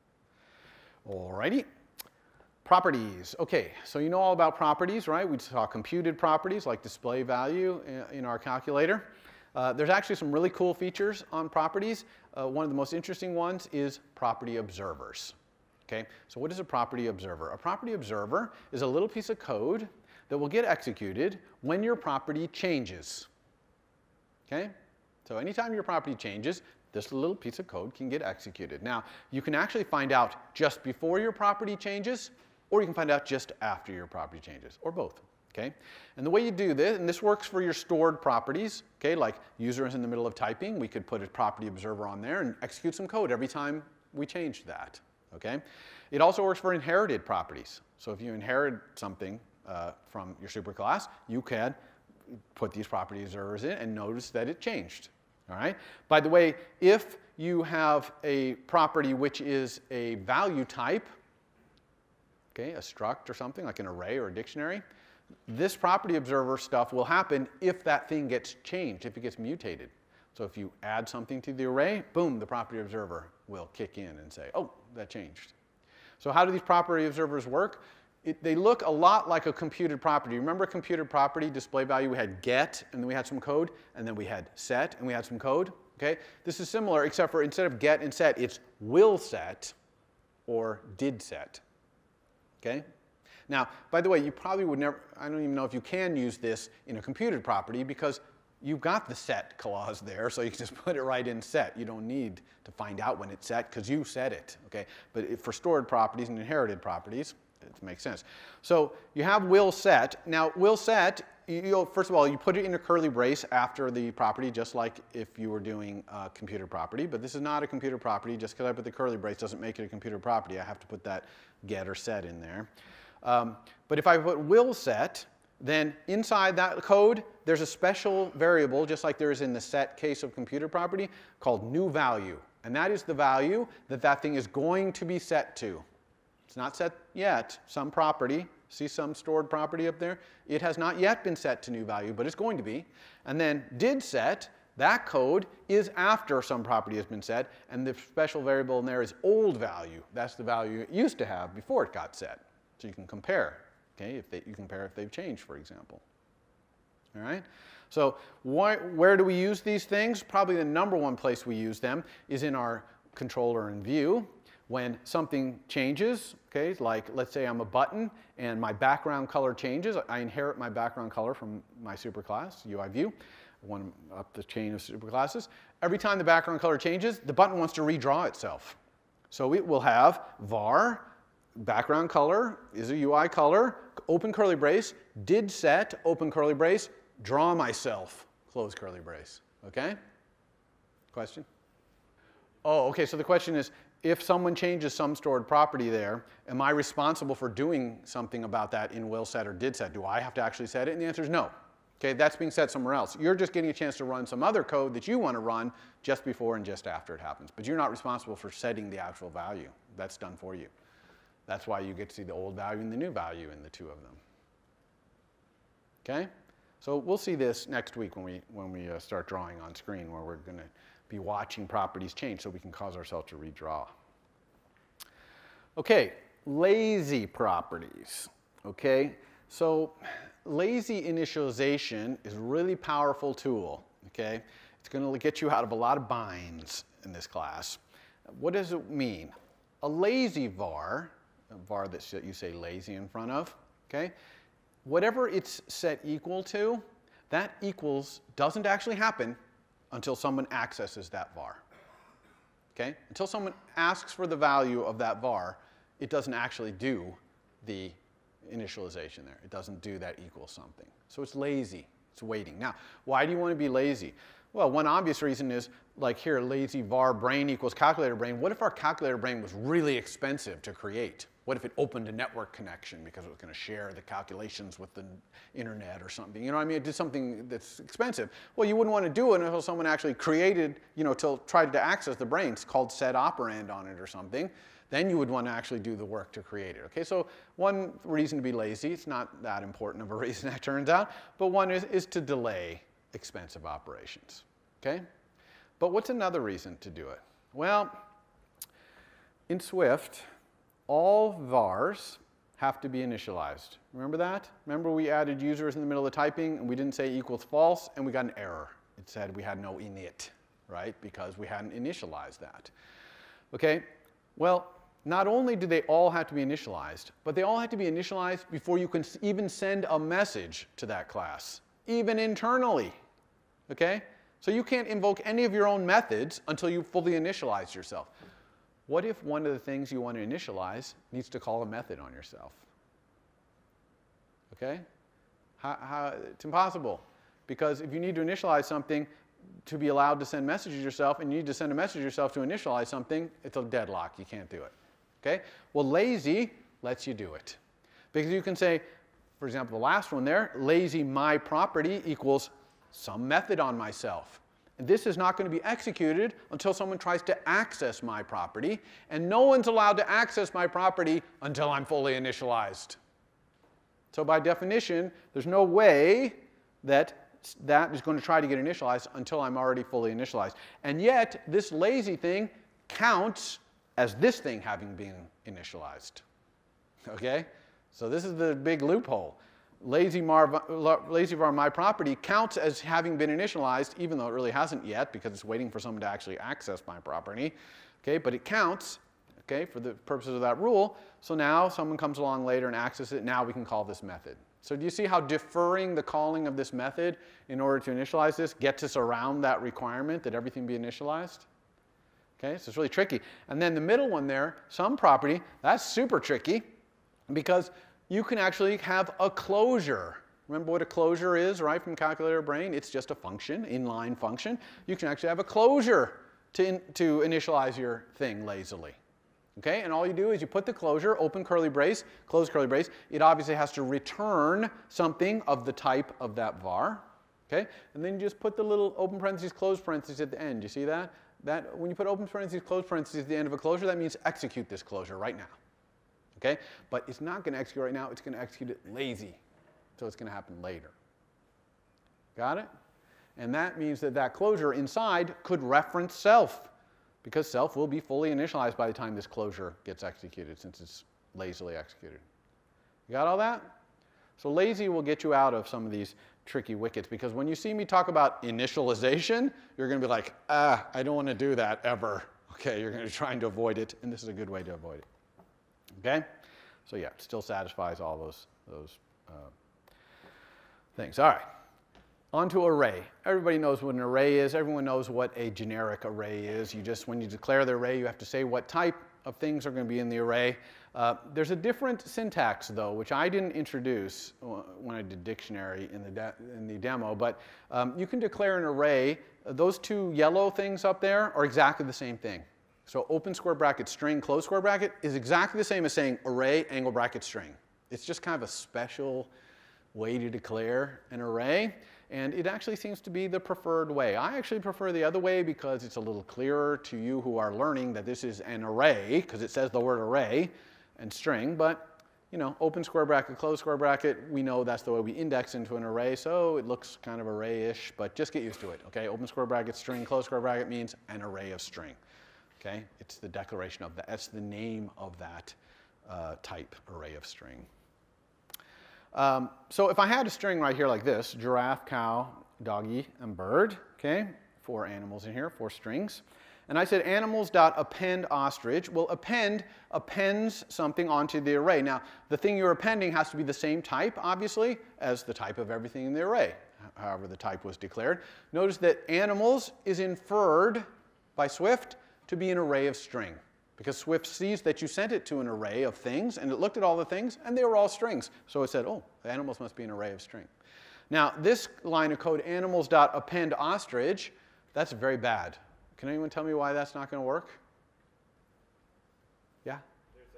All righty. Properties. Okay, so you know all about properties, right? We saw computed properties like display value in our calculator. Uh, there's actually some really cool features on properties. Uh, one of the most interesting ones is property observers. Okay, so what is a property observer? A property observer is a little piece of code that will get executed when your property changes. Okay, so anytime your property changes, this little piece of code can get executed. Now, you can actually find out just before your property changes, or you can find out just after your property changes, or both. Okay? And the way you do this, and this works for your stored properties, okay, like user is in the middle of typing, we could put a property observer on there and execute some code every time we change that. Okay? It also works for inherited properties. So if you inherit something uh, from your superclass, you can put these property observers in and notice that it changed. All right? By the way, if you have a property which is a value type, okay, a struct or something like an array or a dictionary, this property observer stuff will happen if that thing gets changed, if it gets mutated. So if you add something to the array, boom, the property observer will kick in and say, oh, that changed. So how do these property observers work? It, they look a lot like a computed property. Remember a computed property display value? We had get, and then we had some code, and then we had set, and we had some code. Okay? This is similar, except for instead of get and set, it's will set or did set. Okay? Now, by the way, you probably would never, I don't even know if you can use this in a computed property because you've got the set clause there, so you can just put it right in set. You don't need to find out when it's set because you set it. Okay? But if for stored properties and inherited properties, it makes sense. So you have will set. Now, will set, you'll, first of all, you put it in a curly brace after the property, just like if you were doing a computer property. But this is not a computer property. Just because I put the curly brace doesn't make it a computer property. I have to put that get or set in there. Um, but if I put will set, then inside that code, there's a special variable, just like there is in the set case of computer property, called new value. And that is the value that that thing is going to be set to. It's not set yet. Some property, see some stored property up there? It has not yet been set to new value, but it's going to be. And then did set, that code is after some property has been set, and the special variable in there is old value. That's the value it used to have before it got set. So you can compare. Okay, if they, you compare if they've changed, for example. All right? So why, where do we use these things? Probably the number one place we use them is in our controller and view. When something changes, okay, like let's say I'm a button and my background color changes, I inherit my background color from my superclass, U I view, one up the chain of superclasses. Every time the background color changes, the button wants to redraw itself. So it will have var, background color is a U I color, open curly brace, did set, open curly brace, draw myself, close curly brace. Okay? Question? Oh, okay, so the question is, if someone changes some stored property there, am I responsible for doing something about that in will set or did set? Do I have to actually set it? And the answer is no. Okay, that's being set somewhere else. You're just getting a chance to run some other code that you want to run just before and just after it happens. But you're not responsible for setting the actual value. That's done for you. That's why you get to see the old value and the new value in the two of them. Okay? So we'll see this next week when we, when we uh, start drawing on screen, where we're going to be watching properties change so we can cause ourselves to redraw. Okay, lazy properties. Okay, so lazy initialization is a really powerful tool. Okay, it's going to get you out of a lot of binds in this class. What does it mean? A lazy var, a var that you say lazy in front of, okay, whatever it's set equal to, that equals doesn't actually happen until someone accesses that var. Okay? Until someone asks for the value of that var, it doesn't actually do the initialization there. It doesn't do that equals something. So it's lazy. It's waiting. Now, why do you want to be lazy? Well, one obvious reason is, like here, lazy var brain equals calculator brain. What if our calculator brain was really expensive to create? What if it opened a network connection because it was going to share the calculations with the internet or something? You know what I mean? It did something that's expensive. Well, you wouldn't want to do it until someone actually created, you know, till tried to access the brain. It's called set operand on it or something. Then you would want to actually do the work to create it. Okay, so one reason to be lazy, it's not that important of a reason, it turns out, but one is, is to delay expensive operations. Okay? But what's another reason to do it? Well, in Swift, all vars have to be initialized. Remember that? Remember we added users in the middle of typing and we didn't say equals false and we got an error. It said we had no init, right? Because we hadn't initialized that. Okay? Well, not only do they all have to be initialized, but they all have to be initialized before you can even send a message to that class, even internally. Okay? So you can't invoke any of your own methods until you fully initialize yourself. What if one of the things you want to initialize needs to call a method on yourself? Okay? How, how, it's impossible. Because if you need to initialize something to be allowed to send messages yourself, and you need to send a message yourself to initialize something, it's a deadlock. You can't do it. Okay? Well, lazy lets you do it. Because you can say, for example, the last one there, lazy my property equals some method on myself. And this is not going to be executed until someone tries to access my property. And no one's allowed to access my property until I'm fully initialized. So by definition, there's no way that that is going to try to get initialized until I'm already fully initialized. And yet, this lazy thing counts as this thing having been initialized. Okay? So this is the big loophole. Lazy var myProperty counts as having been initialized, even though it really hasn't yet, because it's waiting for someone to actually access my property. Okay? But it counts, okay, for the purposes of that rule. So now someone comes along later and accesses it. Now we can call this method. So do you see how deferring the calling of this method in order to initialize this gets us around that requirement that everything be initialized? Okay, so it's really tricky. And then the middle one there, SumProperty, that's super tricky because you can actually have a closure. Remember what a closure is, right, from calculator brain? It's just a function, inline function. You can actually have a closure to, in, to initialize your thing lazily. Okay, and all you do is you put the closure, open curly brace, close curly brace. It obviously has to return something of the type of that var. Okay, and then you just put the little open parentheses, close parentheses at the end. You see that? That when you put open parentheses, close parentheses at the end of a closure, that means execute this closure right now. Okay, but it's not going to execute right now. It's going to execute it lazy, so it's going to happen later. Got it? And that means that that closure inside could reference self, because self will be fully initialized by the time this closure gets executed, since it's lazily executed. You got all that? So lazy will get you out of some of these tricky wickets, because when you see me talk about initialization, you're going to be like, ah, I don't want to do that ever. Okay, you're going to be trying to avoid it, and this is a good way to avoid it. Okay? So yeah, it still satisfies all those, those uh, things. All right. On to array. Everybody knows what an array is. Everyone knows what a generic array is. You just, when you declare the array, you have to say what type of things are going to be in the array. Uh, there's a different syntax, though, which I didn't introduce when I did dictionary in the, de in the demo. But um, you can declare an array. Those two yellow things up there are exactly the same thing. So open square bracket string, close square bracket is exactly the same as saying array, angle bracket string. It's just kind of a special way to declare an array. And it actually seems to be the preferred way. I actually prefer the other way because it's a little clearer to you who are learning that this is an array, because it says the word array and string. But, you know, open square bracket, close square bracket, we know that's the way we index into an array, so it looks kind of array-ish, but just get used to it, okay? Open square bracket, string, close square bracket means an array of string, okay? It's the declaration of that. That's the name of that uh, type, array of string. Um, so if I had a string right here like this, giraffe, cow, doggy, and bird, okay, four animals in here, four strings, and I said animals.append ostrich, well, append appends something onto the array. Now, the thing you're appending has to be the same type, obviously, as the type of everything in the array, however the type was declared. Notice that animals is inferred by Swift to be an array of string, because Swift sees that you sent it to an array of things, and it looked at all the things, and they were all strings. So it said, oh, the animals must be an array of string. Now, this line of code, animals.append ostrich, that's very bad. Can anyone tell me why that's not going to work? Yeah? There's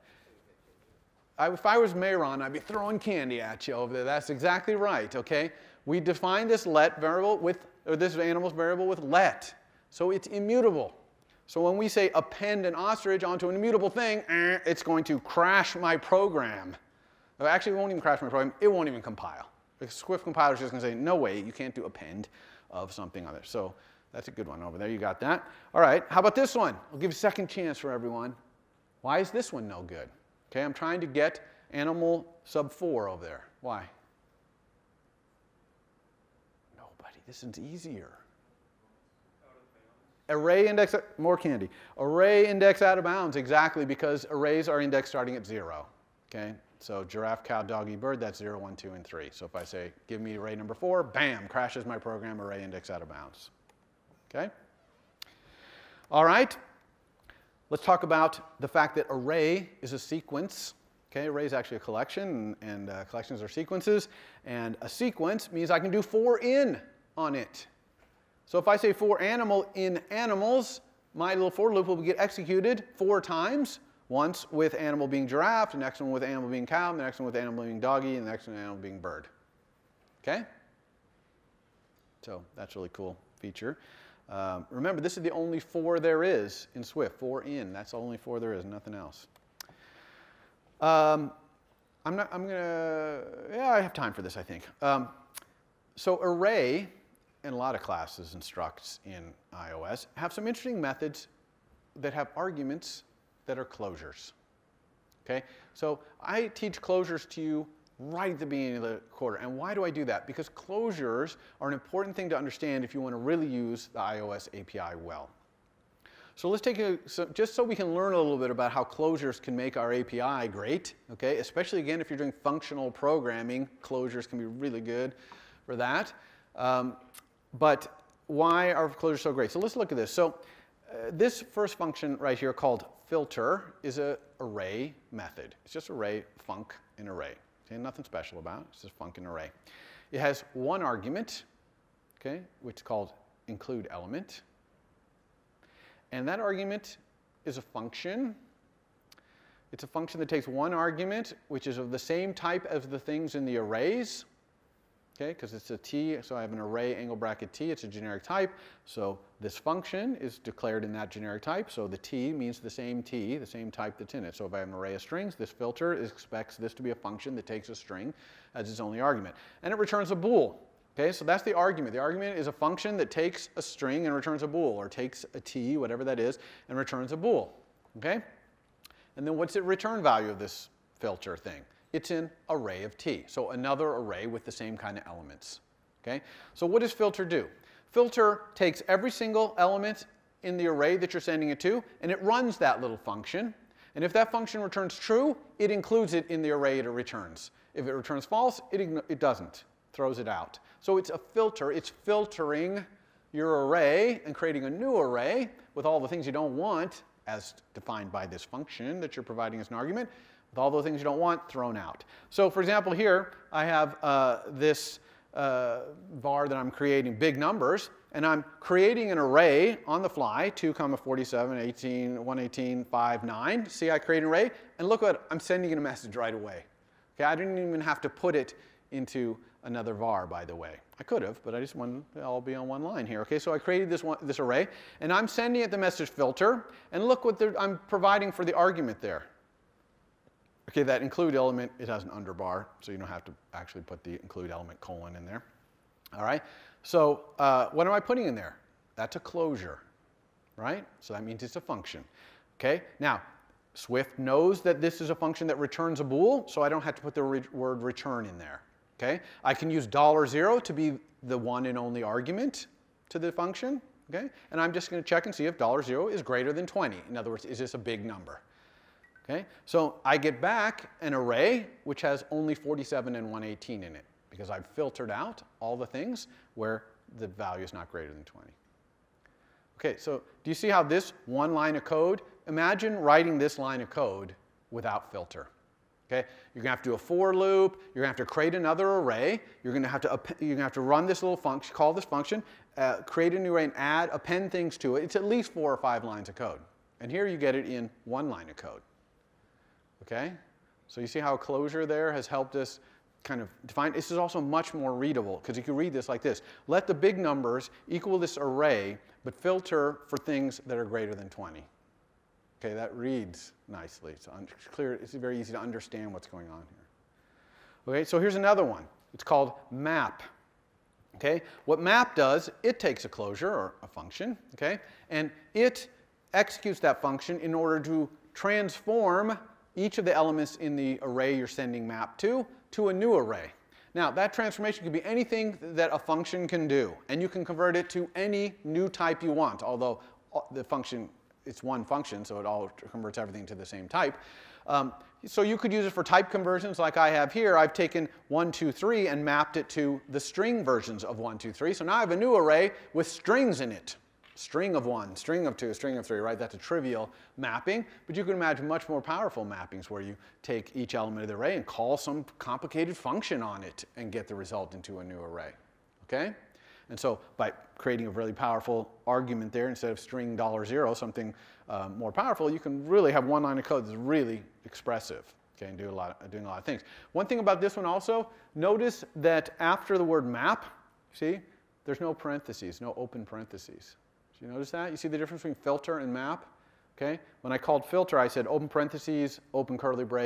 a let. I, if I was Mayron, I'd be throwing candy at you over there. That's exactly right, okay? We define this let variable with, or this animals variable with let. So it's immutable. So when we say append an ostrich onto an immutable thing, eh, it's going to crash my program. Actually, it won't even crash my program. It won't even compile. The Swift compiler is just going to say, no way, you can't do append of something on there. So that's a good one over there. You got that. All right, how about this one? I'll give a second chance for everyone. Why is this one no good? Okay, I'm trying to get animal sub four over there. Why? Nobody. This one's easier. Array index, more candy. Array index out of bounds, exactly, because arrays are indexed starting at zero. Okay, so giraffe, cow, doggy, bird, that's zero, one, two, and three. So if I say, give me array number four, bam, crashes my program, array index out of bounds. Okay? All right, let's talk about the fact that array is a sequence. Okay, array is actually a collection, and, and uh, collections are sequences. And a sequence means I can do for in on it. So if I say for animal in animals, my little for loop will get executed four times. Once with animal being giraffe, the next one with animal being cow, the next one with animal being doggy, and the next one with animal being bird. Okay? So that's a really cool feature. Um, remember, this is the only for there is in Swift, for in. That's the only for there is, nothing else. Um, I'm not, I'm gonna, yeah, I have time for this, I think. Um, so array, and a lot of classes and structs in iOS, have some interesting methods that have arguments that are closures. Okay? So I teach closures to you right at the beginning of the quarter. And why do I do that? Because closures are an important thing to understand if you want to really use the iOS A P I well. So let's take a, so just so we can learn a little bit about how closures can make our A P I great, okay? Especially, again, if you're doing functional programming, closures can be really good for that. Um, but why are closures so great? So let's look at this. So uh, this first function right here called filter is an array method. It's just array, func, and array. Okay? Nothing special about it. It's just func and array. It has one argument, okay, which is called include element. And that argument is a function. It's a function that takes one argument, which is of the same type as the things in the arrays, okay, because it's a t, so I have an array angle bracket t. It's a generic type. So this function is declared in that generic type. So the t means the same t, the same type that's in it. So if I have an array of strings, this filter expects this to be a function that takes a string as its only argument. And it returns a bool. Okay, so that's the argument. The argument is a function that takes a string and returns a bool, or takes a t, whatever that is, and returns a bool. Okay? And then what's the return value of this filter thing? It's an array of t, so another array with the same kind of elements. Okay? So what does filter do? Filter takes every single element in the array that you're sending it to, and it runs that little function. And if that function returns true, it includes it in the array it returns. If it returns false, it, it doesn't. Throws it out. So it's a filter. It's filtering your array and creating a new array with all the things you don't want, as defined by this function that you're providing as an argument, with all the things you don't want thrown out. So for example, here I have uh, this uh, var that I'm creating big numbers, and I'm creating an array on the fly, two, forty-seven, eighteen, one eighteen, five, nine. See, I create an array, and look what I'm sending it a message right away. Okay, I didn't even have to put it into another var, by the way. I could have, but I just wanted to all be on one line here. Okay, so I created this, one, this array, and I'm sending it the message filter, and look what I'm providing for the argument there. Okay, that include element, it has an underbar, so you don't have to actually put the include element colon in there. All right, so uh, what am I putting in there? That's a closure, right? So that means it's a function. Okay, now, Swift knows that this is a function that returns a bool, so I don't have to put the re word return in there. Okay? I can use dollar zero to be the one and only argument to the function. Okay? And I'm just going to check and see if dollar zero is greater than twenty. In other words, is this a big number? Okay? So I get back an array which has only forty-seven and one eighteen in it, because I've filtered out all the things where the value is not greater than twenty. Okay, so do you see how this one line of code, imagine writing this line of code without filter. Okay? You're going to have to do a for loop. You're going to have to create another array. You're going to have to, you're going to, have to run this little function, call this function, uh, create a new array, and add, append things to it. It's at least four or five lines of code. And here you get it in one line of code. Okay? So you see how a closure there has helped us kind of define. This is also much more readable, because you can read this like this. Let the big numbers equal this array, but filter for things that are greater than twenty. Okay, that reads nicely. It's clear. It's very easy to understand what's going on here. Okay, so here's another one. It's called map. Okay, what map does, it takes a closure or a function, okay, and it executes that function in order to transform each of the elements in the array you're sending map to to a new array. Now, that transformation can be anything that a function can do, and you can convert it to any new type you want, although the function, it's one function, so it all converts everything to the same type. Um, so you could use it for type conversions like I have here. I've taken one, two, three and mapped it to the string versions of one, two, three. So now I have a new array with strings in it. String of one, string of two, string of three, right? That's a trivial mapping. But you can imagine much more powerful mappings where you take each element of the array and call some complicated function on it and get the result into a new array. Okay? And so by creating a really powerful argument there instead of string dollar zero, something uh, more powerful, you can really have one line of code that's really expressive, okay, and do a lot of, doing a lot of things. One thing about this one also, notice that after the word map, see, there's no parentheses, no open parentheses. Do you notice that? You see the difference between filter and map? Okay? When I called filter, I said open parentheses, open curly brace,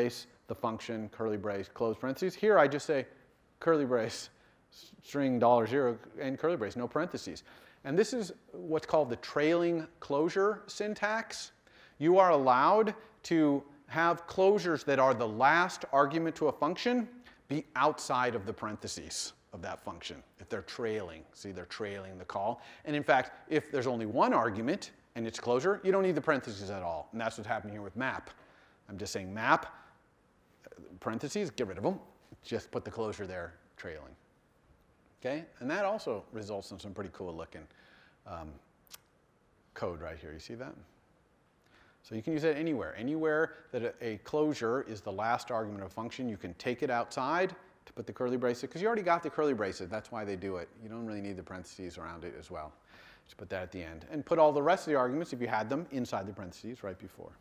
the function, curly brace, close parentheses. Here I just say curly brace, string dollar zero, and curly brace, no parentheses. And this is what's called the trailing closure syntax. You are allowed to have closures that are the last argument to a function be outside of the parentheses of that function, if they're trailing. See, they're trailing the call. And in fact, if there's only one argument and it's closure, you don't need the parentheses at all. And that's what's happening here with map. I'm just saying map, parentheses, get rid of them. Just put the closure there, trailing. Okay? And that also results in some pretty cool looking um, code right here. You see that? So you can use it anywhere. Anywhere that a, a closure is the last argument of a function, you can take it outside to put the curly braces, because you already got the curly braces. That's why they do it. You don't really need the parentheses around it as well. Just put that at the end. And put all the rest of the arguments, if you had them, inside the parentheses right before.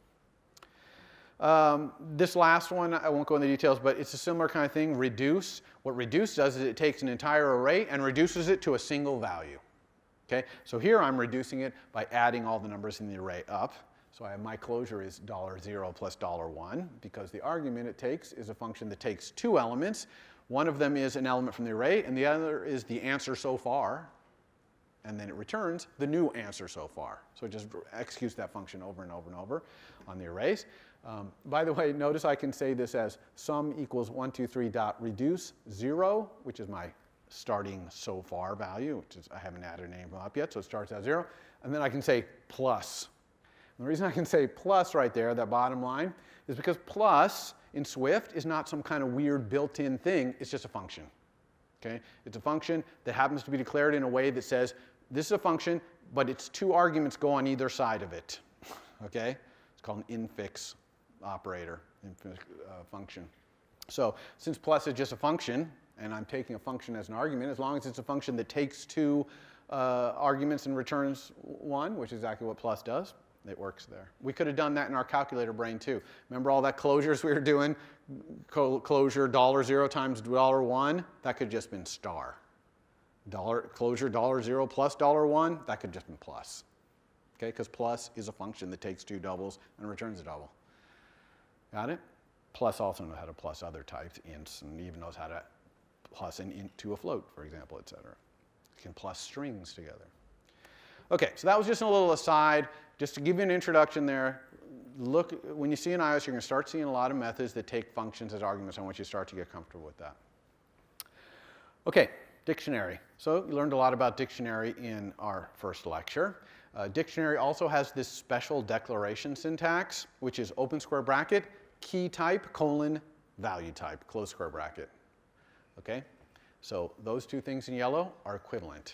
Um, this last one, I won't go into the details, but it's a similar kind of thing, reduce. What reduce does is it takes an entire array and reduces it to a single value. Okay? So here I'm reducing it by adding all the numbers in the array up. So I have my closure is dollar zero plus dollar one, because the argument it takes is a function that takes two elements. One of them is an element from the array, and the other is the answer so far. And then it returns the new answer so far. So it just executes that function over and over and over on the arrays. Um, by the way, notice I can say this as sum equals one, two, three dot reduce zero, which is my starting so far value, which is I haven't added an name up yet, so it starts at zero. And then I can say plus. And the reason I can say plus right there, that bottom line, is because plus in Swift is not some kind of weird built-in thing. It's just a function. Okay? It's a function that happens to be declared in a way that says this is a function, but its two arguments go on either side of it. Okay? It's called an infix operator, infix uh, function. So since plus is just a function, and I'm taking a function as an argument, as long as it's a function that takes two uh, arguments and returns one, which is exactly what plus does, it works there. We could have done that in our calculator brain too. Remember all that closures we were doing? Closure dollar zero times dollar one? That could have just been star. Dollar, closure dollar zero plus dollar one? That could have just been plus. Okay, because plus is a function that takes two doubles and returns a double. Got it? Plus also knows how to plus other types, ints, and even knows how to plus an int to a float, for example, et cetera. You can plus strings together. Okay, so that was just a little aside, just to give you an introduction there. Look, when you see in I O S, you're going to start seeing a lot of methods that take functions as arguments. I want you to start to get comfortable with that. Okay, dictionary. So you learned a lot about dictionary in our first lecture. Uh, dictionary also has this special declaration syntax, which is open square bracket, key type, colon, value type, close square bracket. Okay? So those two things in yellow are equivalent.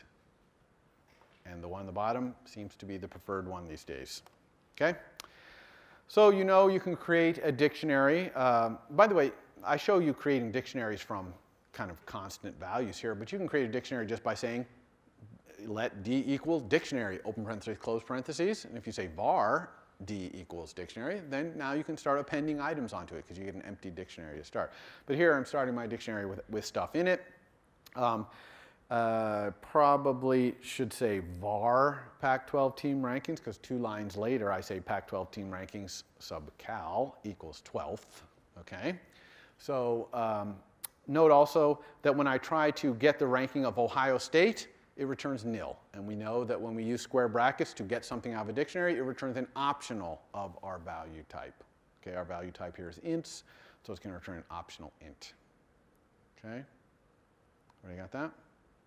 And the one on the bottom seems to be the preferred one these days. Okay? So you know you can create a dictionary. Um, by the way, I show you creating dictionaries from kind of constant values here, but you can create a dictionary just by saying let d equal dictionary, open parentheses, close parentheses. And if you say var d equals dictionary, then now you can start appending items onto it because you get an empty dictionary to start. But here I'm starting my dictionary with, with stuff in it. Um, Uh, probably should say var Pac twelve team rankings, because two lines later I say Pac twelve team rankings sub cal equals twelfth. Okay? So um, note also that when I try to get the ranking of Ohio State, it returns nil. And we know that when we use square brackets to get something out of a dictionary, it returns an optional of our value type. Okay, our value type here is ints, so it's going to return an optional int. Okay? Everybody got that?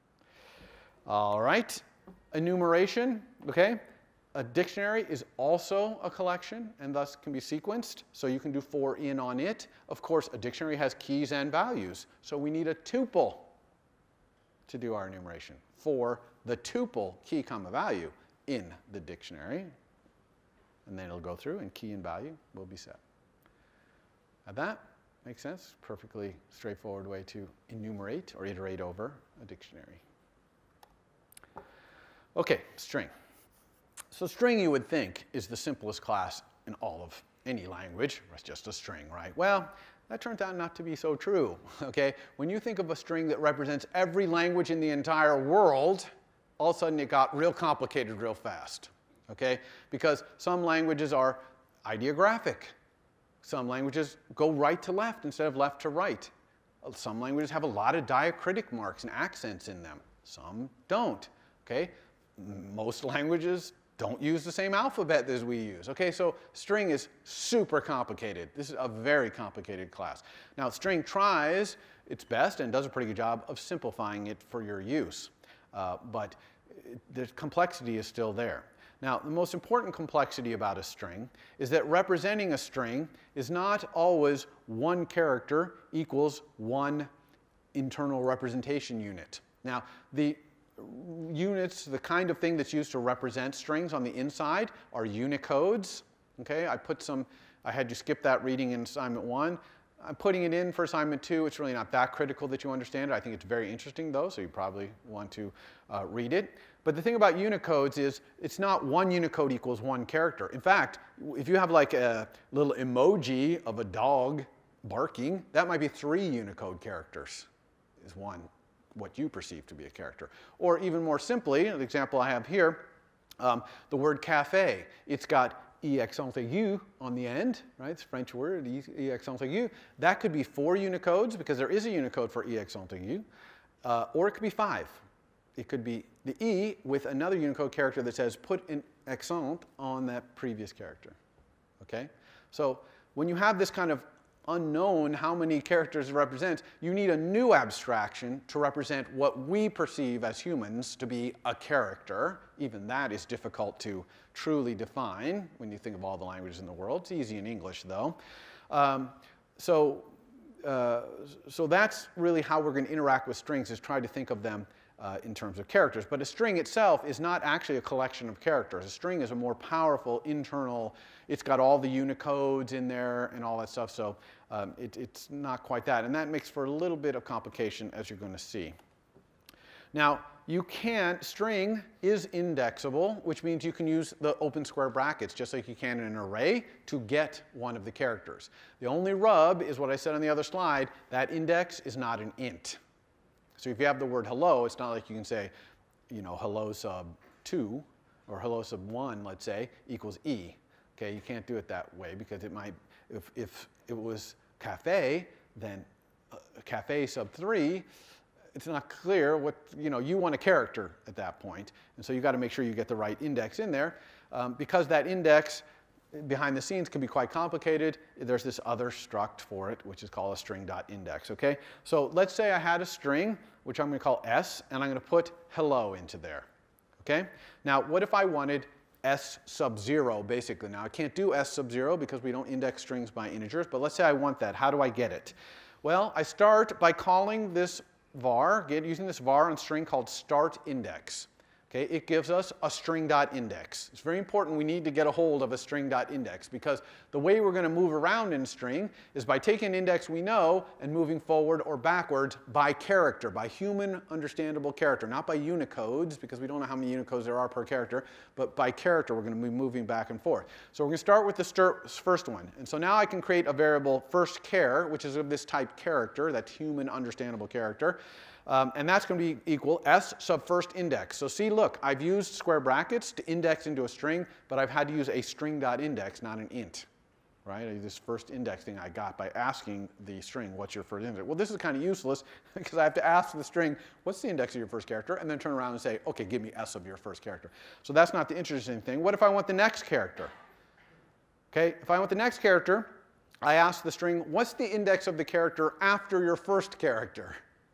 All right, enumeration, okay? A dictionary is also a collection and thus can be sequenced, so you can do for in on it. Of course, a dictionary has keys and values, so we need a tuple to do our enumeration for the tuple key comma value in the dictionary. And then it'll go through and key and value will be set. Now that makes sense? Perfectly straightforward way to enumerate or iterate over a dictionary. Okay, string. So string, you would think, is the simplest class in all of any language. It's just a string, right? Well, that turns out not to be so true, okay? When you think of a string that represents every language in the entire world, all of a sudden it got real complicated real fast, okay? Because some languages are ideographic. Some languages go right to left instead of left to right. Some languages have a lot of diacritic marks and accents in them. Some don't. Okay? Most languages don't use the same alphabet as we use. Okay, so string is super complicated. This is a very complicated class. Now, string tries its best and does a pretty good job of simplifying it for your use. Uh, but the complexity is still there. Now, the most important complexity about a string is that representing a string is not always one character equals one internal representation unit. Now, the units, the kind of thing that's used to represent strings on the inside are Unicodes. Okay, I put some, I had you skip that reading in assignment one. I'm putting it in for assignment two. It's really not that critical that you understand it. I think it's very interesting, though, so you probably want to uh, read it. But the thing about Unicodes is it's not one Unicode equals one character. In fact, if you have like a little emoji of a dog barking, that might be three Unicode characters, is one, what you perceive to be a character. Or even more simply, the example I have here, um, the word cafe. It's got E accent aigu on the end, right? It's a French word, E accent aigu. That could be four Unicodes, because there is a Unicode for E accent aigu, uh, or it could be five. It could be the E with another Unicode character that says put an accent on that previous character, okay? So when you have this kind of unknown how many characters it represents, you need a new abstraction to represent what we perceive as humans to be a character. Even that is difficult to truly define when you think of all the languages in the world. It's easy in English, though. Um, so, uh, so that's really how we're going to interact with strings, is try to think of them uh, in terms of characters. But a string itself is not actually a collection of characters. A string is a more powerful internal, it's got all the Unicodes in there and all that stuff. So um, it, it's not quite that. And that makes for a little bit of complication, as you're going to see. Now, you can, string is indexable, which means you can use the open square brackets, just like you can in an array, to get one of the characters. The only rub is what I said on the other slide, that index is not an int. So if you have the word hello, it's not like you can say, you know, hello sub two, or hello sub one, let's say, equals E. Okay, you can't do it that way, because it might, if, if it was cafe, then uh, cafe sub three, it's not clear what, you know, you want a character at that point. And so you've got to make sure you get the right index in there. Um, because that index behind the scenes can be quite complicated, there's this other struct for it, which is called a string.index, okay? So let's say I had a string, which I'm going to call S, and I'm going to put hello into there, okay? Now, what if I wanted S sub zero, basically? Now, I can't do S sub zero because we don't index strings by integers, but let's say I want that. How do I get it? Well, I start by calling this var, get, using this var on string called startIndex. Okay, it gives us a string.index. It's very important we need to get a hold of a string.index, because the way we're going to move around in string is by taking an index we know and moving forward or backwards by character, by human understandable character, not by Unicodes, because we don't know how many Unicodes there are per character, but by character we're going to be moving back and forth. So we're going to start with the first one. And so now I can create a variable first char, which is of this type character, that's human understandable character. Um, and that's going to be equal S sub first index. So see, look, I've used square brackets to index into a string, but I've had to use a string.index, not an int, right? This first index thing I got by asking the string, what's your first index? Well, this is kind of useless, because I have to ask the string, what's the index of your first character? And then turn around and say, OK, give me S of your first character. So that's not the interesting thing. What if I want the next character? OK, if I want the next character, I ask the string, what's the index of the character after your first character?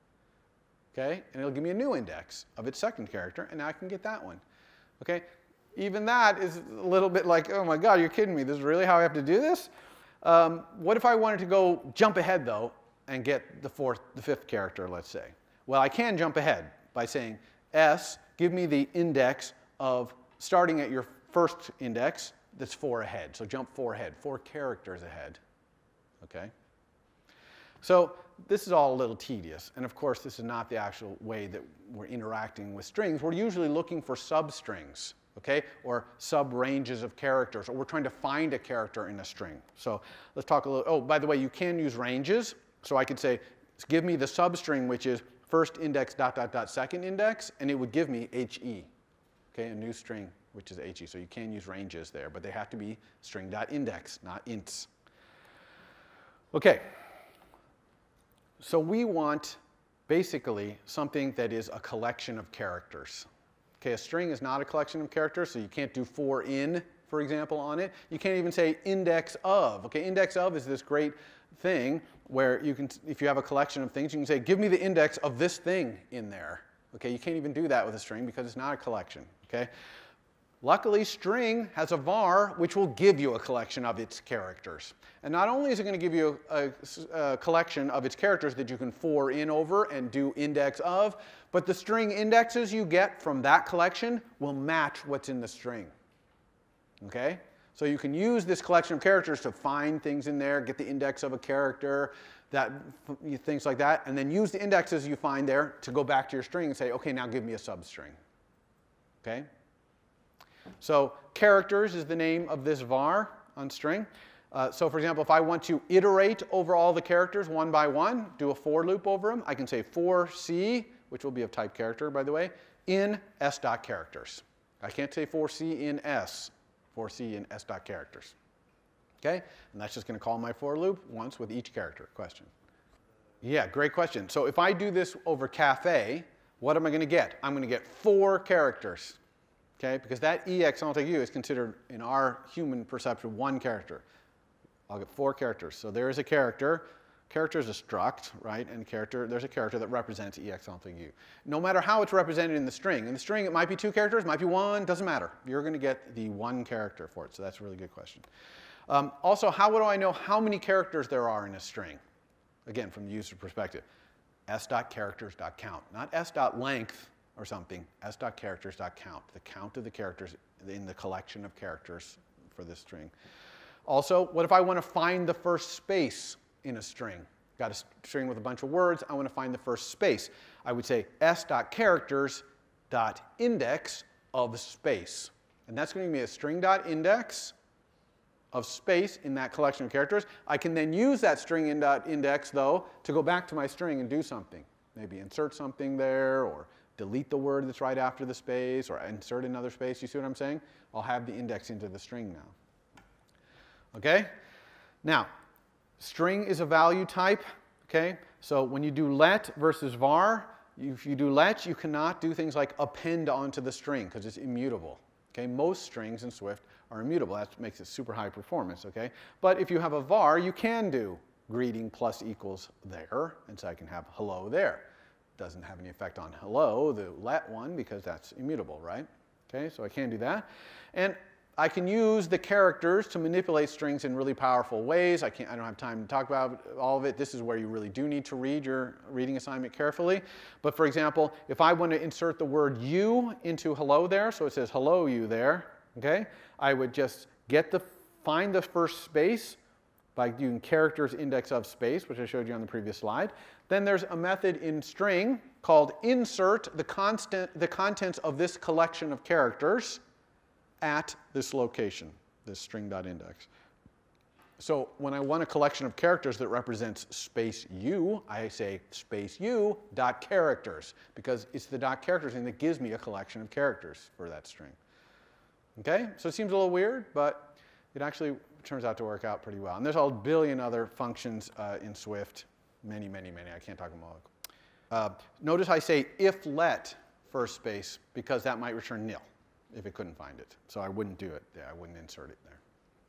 Okay, and it'll give me a new index of its second character, and now I can get that one. Okay, even that is a little bit like, oh my God, you're kidding me. This is really how I have to do this? Um, what if I wanted to go jump ahead, though, and get the fourth, the fifth character, let's say? Well, I can jump ahead by saying, S, give me the index of starting at your first index that's four ahead. So jump four ahead, four characters ahead. Okay? So this is all a little tedious, and of course this is not the actual way that we're interacting with strings. We're usually looking for substrings, okay, or sub-ranges of characters, or we're trying to find a character in a string. So let's talk a little, oh, by the way, you can use ranges. So I could say, give me the substring, which is first index dot dot dot second index, and it would give me he, okay, a new string, which is he. So you can use ranges there, but they have to be string.index, not ints. Okay. So we want basically something that is a collection of characters. Okay, a string is not a collection of characters, so you can't do for in, for example, on it. You can't even say index of. Okay, index of is this great thing where you can, if you have a collection of things, you can say, give me the index of this thing in there. Okay, you can't even do that with a string because it's not a collection. Okay, luckily, string has a var which will give you a collection of its characters. And not only is it going to give you a, a, a collection of its characters that you can for in over and do index of, but the string indexes you get from that collection will match what's in the string. Okay? So you can use this collection of characters to find things in there, get the index of a character, that, things like that, and then use the indexes you find there to go back to your string and say, okay, now give me a substring. Okay? So characters is the name of this var on string. Uh, so for example, if I want to iterate over all the characters one by one, do a for loop over them, I can say for c, which will be of type character, by the way, in s dot characters. I can't say for c in s, for c in s dot characters. Okay? And that's just going to call my for loop once with each character. Question? Yeah, great question. So if I do this over cafe, what am I going to get? I'm going to get four characters. Okay? Because that ex I'll take you is considered, in our human perception, one character. I'll get four characters. So there is a character. Character is a struct, right? And character, there's a character that represents ex I'll take you. No matter how it's represented in the string. In the string, it might be two characters, might be one, doesn't matter. You're going to get the one character for it. So that's a really good question. Um, also, how do I know how many characters there are in a string? Again, from the user perspective. s.characters.count. Not s.length or something. s.characters.count. The count of the characters in the collection of characters for this string. Also, what if I want to find the first space in a string? Got a string with a bunch of words. I want to find the first space. I would say s.characters.index of space. And that's going to give me a string.index of space in that collection of characters. I can then use that string index, though, to go back to my string and do something. Maybe insert something there, or delete the word that's right after the space, or insert another space. You see what I'm saying? I'll have the index into the string now. Okay? Now, string is a value type. Okay? So when you do let versus var, if you do let, you cannot do things like append onto the string because it's immutable. Okay? Most strings in Swift are immutable. That makes it super high performance. Okay? But if you have a var, you can do greeting plus equals there, and so I can have hello there. Doesn't have any effect on hello, the let one, because that's immutable, right? Okay, so I can do that. And I can use the characters to manipulate strings in really powerful ways. I, can't, I don't have time to talk about all of it. This is where you really do need to read your reading assignment carefully. But for example, if I want to insert the word you into hello there, so it says hello you there, okay, I would just get the, find the first space by doing characters index of space, which I showed you on the previous slide. Then there's a method in string called insert the, constant, the contents of this collection of characters at this location, this string.index. So when I want a collection of characters that represents space u, I say space u dot characters, because it's the dot characters thing that gives me a collection of characters for that string. Okay? So it seems a little weird, but it actually turns out to work out pretty well. And there's a billion other functions uh, in Swift. Many, many, many. I can't talk them all. Uh, notice I say if let first space, because that might return nil if it couldn't find it. So I wouldn't do it there. I wouldn't insert it there.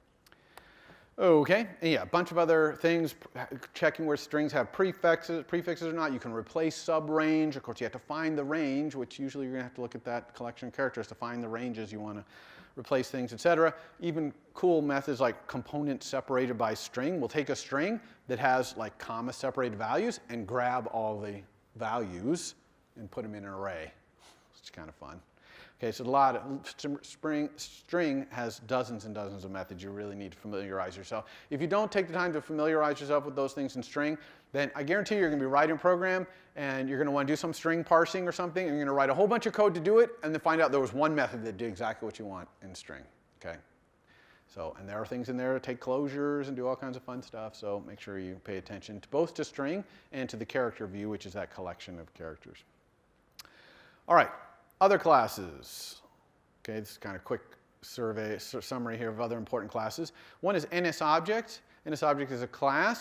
Okay, and yeah, a bunch of other things, checking where strings have prefixes, prefixes or not. You can replace subrange. Of course, you have to find the range, which usually you're going to have to look at that collection of characters to find the ranges you want to replace things, et cetera. Even cool methods like component separated by string. We'll take a string that has like comma separated values and grab all the values and put them in an array. It's kind of fun. Okay, so a lot of string, string has dozens and dozens of methods. You really need to familiarize yourself. If you don't take the time to familiarize yourself with those things in string, then I guarantee you're going to be writing a program and you're going to want to do some string parsing or something, and you're going to write a whole bunch of code to do it, and then find out there was one method that did exactly what you want in string. Okay? So, and there are things in there to take closures and do all kinds of fun stuff, so make sure you pay attention to both to string and to the character view, which is that collection of characters. All right. Other classes. Okay, this is kind of quick survey summary here of other important classes. One is NSObject. NSObject is a class,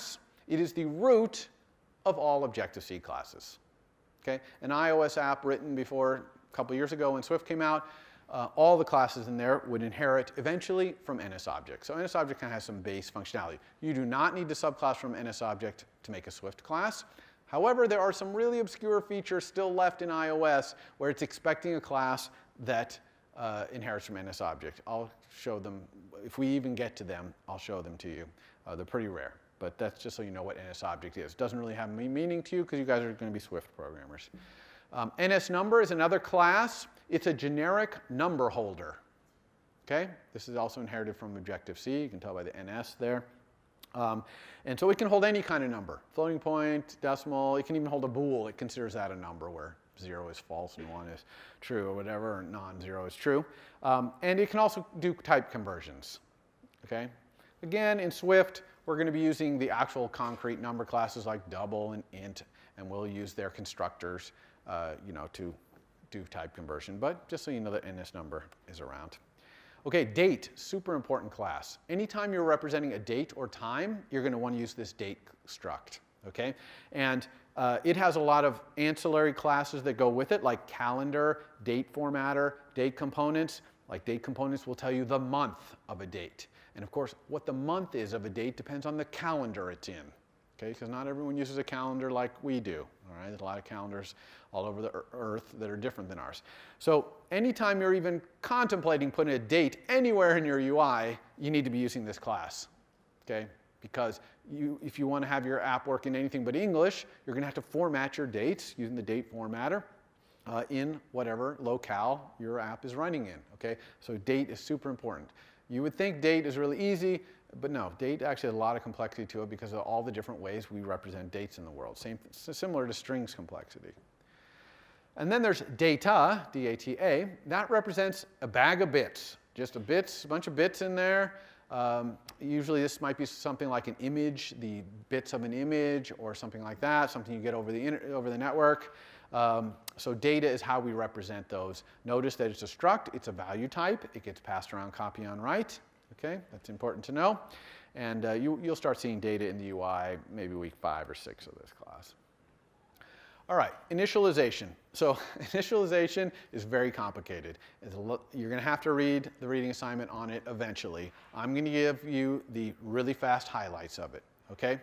It is the root of all Objective-C classes. Okay? An iOS app written before a couple years ago when Swift came out, uh, all the classes in there would inherit eventually from NSObject. So NSObject kind of has some base functionality. You do not need to subclass from NSObject to make a Swift class. However, there are some really obscure features still left in iOS where it's expecting a class that uh, inherits from NSObject. I'll show them. If we even get to them, I'll show them to you. Uh, they're pretty rare. But that's just so you know what NSObject is. It doesn't really have any meaning to you because you guys are going to be Swift programmers. Um, NSNumber is another class. It's a generic number holder. Okay? This is also inherited from Objective-C. You can tell by the N S there. Um, and so it can hold any kind of number. Floating point, decimal. It can even hold a bool. It considers that a number where zero is false and one is true or whatever, or non-zero is true. Um, and it can also do type conversions. Okay? Again, in Swift, we're going to be using the actual concrete number classes like double and int, and we'll use their constructors uh, you know, to do type conversion. But just so you know that NSNumber is around. Okay, date, super important class. Anytime you're representing a date or time, you're going to want to use this date struct. Okay? And uh, it has a lot of ancillary classes that go with it, like calendar, date formatter, date components. Like date components will tell you the month of a date. And of course, what the month is of a date depends on the calendar it's in. Okay, because not everyone uses a calendar like we do. All right, there's a lot of calendars all over the earth that are different than ours. So anytime you're even contemplating putting a date anywhere in your U I, you need to be using this class. Okay, because you, if you want to have your app work in anything but English, you're going to have to format your dates using the date formatter uh, in whatever locale your app is running in. Okay, so date is super important. You would think date is really easy, but no, date actually has a lot of complexity to it because of all the different ways we represent dates in the world. Same, similar to strings complexity. And then there's data, D A T A. That represents a bag of bits, just a bits, a bunch of bits in there. Um, usually this might be something like an image, the bits of an image, or something like that, something you get over the, inter over the network. Um, so data is how we represent those. Notice that it's a struct, it's a value type, it gets passed around copy on write. Okay, that's important to know. And uh, you, you'll start seeing data in the U I maybe week five or six of this class. All right, initialization. So initialization is very complicated. You're going to have to read the reading assignment on it eventually. I'm going to give you the really fast highlights of it. Okay?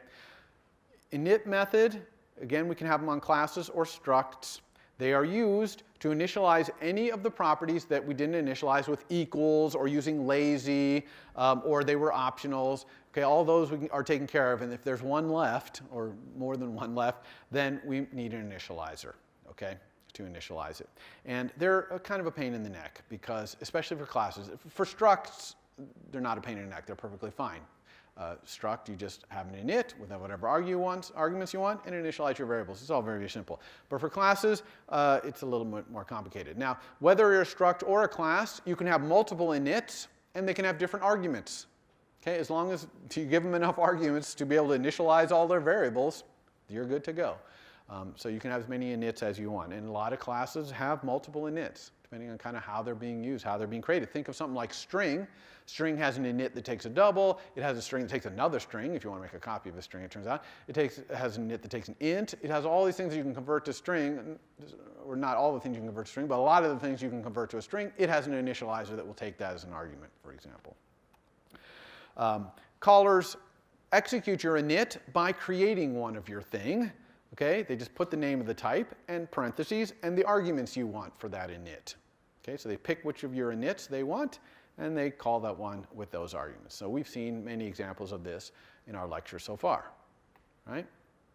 Init method, again, we can have them on classes or structs. They are used to initialize any of the properties that we didn't initialize with equals or using lazy, um, or they were optionals. Okay, all those we can, are taken care of, and if there's one left, or more than one left, then we need an initializer, okay, to initialize it. And they're a kind of a pain in the neck, because, especially for classes, for structs, they're not a pain in the neck, they're perfectly fine. Uh, struct, you just have an init with whatever argue you want, arguments you want, and initialize your variables. It's all very, very simple. But for classes, uh, it's a little bit more complicated. Now, whether you're a struct or a class, you can have multiple inits, and they can have different arguments. Okay, as long as you give them enough arguments to be able to initialize all their variables, you're good to go. Um, so you can have as many inits as you want. And a lot of classes have multiple inits, depending on kind of how they're being used, how they're being created. Think of something like string. String has an init that takes a double. It has a string that takes another string, if you want to make a copy of a string, it turns out. It, takes, it has an init that takes an int. It has all these things that you can convert to string, or not all the things you can convert to string, but a lot of the things you can convert to a string. It has an initializer that will take that as an argument, for example. Um, callers execute your init by creating one of your thing. Okay, they just put the name of the type and parentheses and the arguments you want for that init. Okay, so they pick which of your inits they want, and they call that one with those arguments. So we've seen many examples of this in our lecture so far. Right?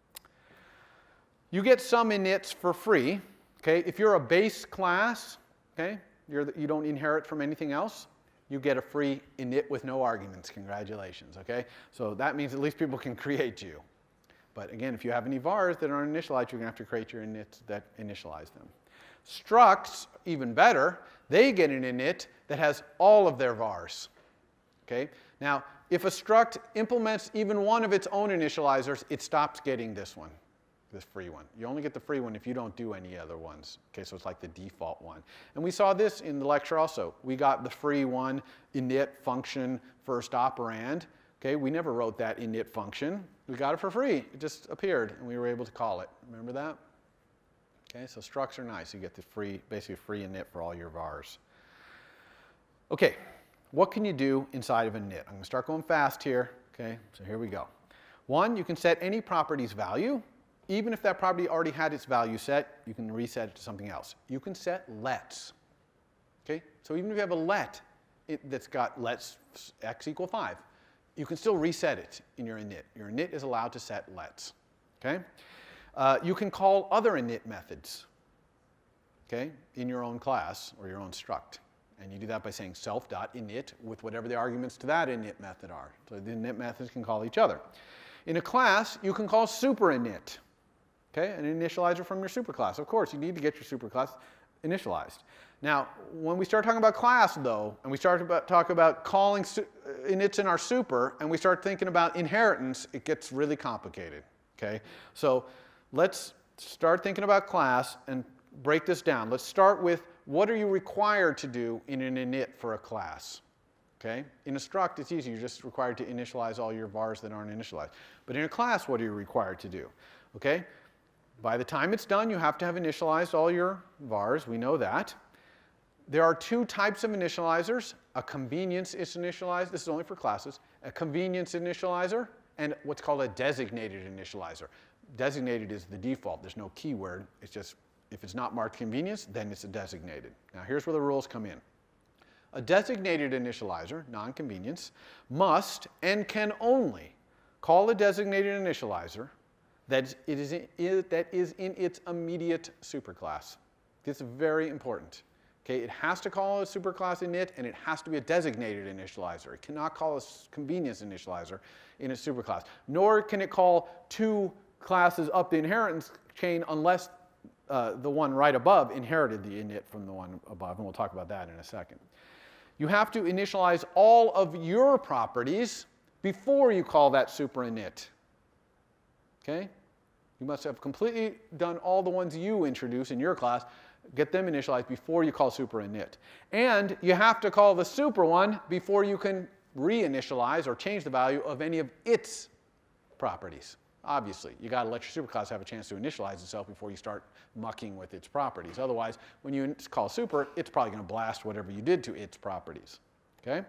You get some inits for free. Okay, if you're a base class, okay, you're the, you don't inherit from anything else, you get a free init with no arguments. Congratulations. Okay, so that means at least people can create you. But again, if you have any vars that aren't initialized, you're going to have to create your inits that initialize them. Structs, even better, they get an init that has all of their vars. Okay? Now, if a struct implements even one of its own initializers, it stops getting this one, this free one. You only get the free one if you don't do any other ones. Okay, so it's like the default one. And we saw this in the lecture also. We got the free one, init function first operand. Okay, we never wrote that init function. We got it for free. It just appeared, and we were able to call it. Remember that? Okay, so structs are nice. You get the free, basically free init for all your vars. Okay, what can you do inside of a init? I'm going to start going fast here. Okay, so here we go. One, you can set any property's value. Even if that property already had its value set, you can reset it to something else. You can set lets. Okay, so even if you have a let it, that's got lets x equal five, you can still reset it in your init. Your init is allowed to set lets. Okay, uh, you can call other init methods. Okay, in your own class or your own struct. And you do that by saying self.init with whatever the arguments to that init method are. So the init methods can call each other. In a class, you can call superinit, okay, an initializer from your superclass. Of course, you need to get your superclass initialized. Now, when we start talking about class, though, and we start about talk about calling inits in our super, and we start thinking about inheritance, it gets really complicated. Okay, so let's start thinking about class and break this down. Let's start with what are you required to do in an init for a class? Okay? In a struct, it's easy. You're just required to initialize all your vars that aren't initialized. But in a class, what are you required to do? Okay? By the time it's done, you have to have initialized all your vars. We know that. There are two types of initializers. A convenience initializer. This is only for classes. A convenience initializer and what's called a designated initializer. Designated is the default. There's no keyword. It's just if it's not marked convenience, then it's a designated. Now here's where the rules come in. A designated initializer, non-convenience, must and can only call a designated initializer that, it is in, that is in its immediate superclass. This is very important. Okay, it has to call a superclass init, and it has to be a designated initializer. It cannot call a convenience initializer in a superclass. Nor can it call two classes up the inheritance chain unless uh, the one right above inherited the init from the one above, and we'll talk about that in a second. You have to initialize all of your properties before you call that super init. Okay? You must have completely done all the ones you introduce in your class, get them initialized before you call super init. And you have to call the super one before you can reinitialize or change the value of any of its properties. Obviously, you got to let your superclass have a chance to initialize itself before you start mucking with its properties. Otherwise, when you call super, it's probably going to blast whatever you did to its properties. Okay?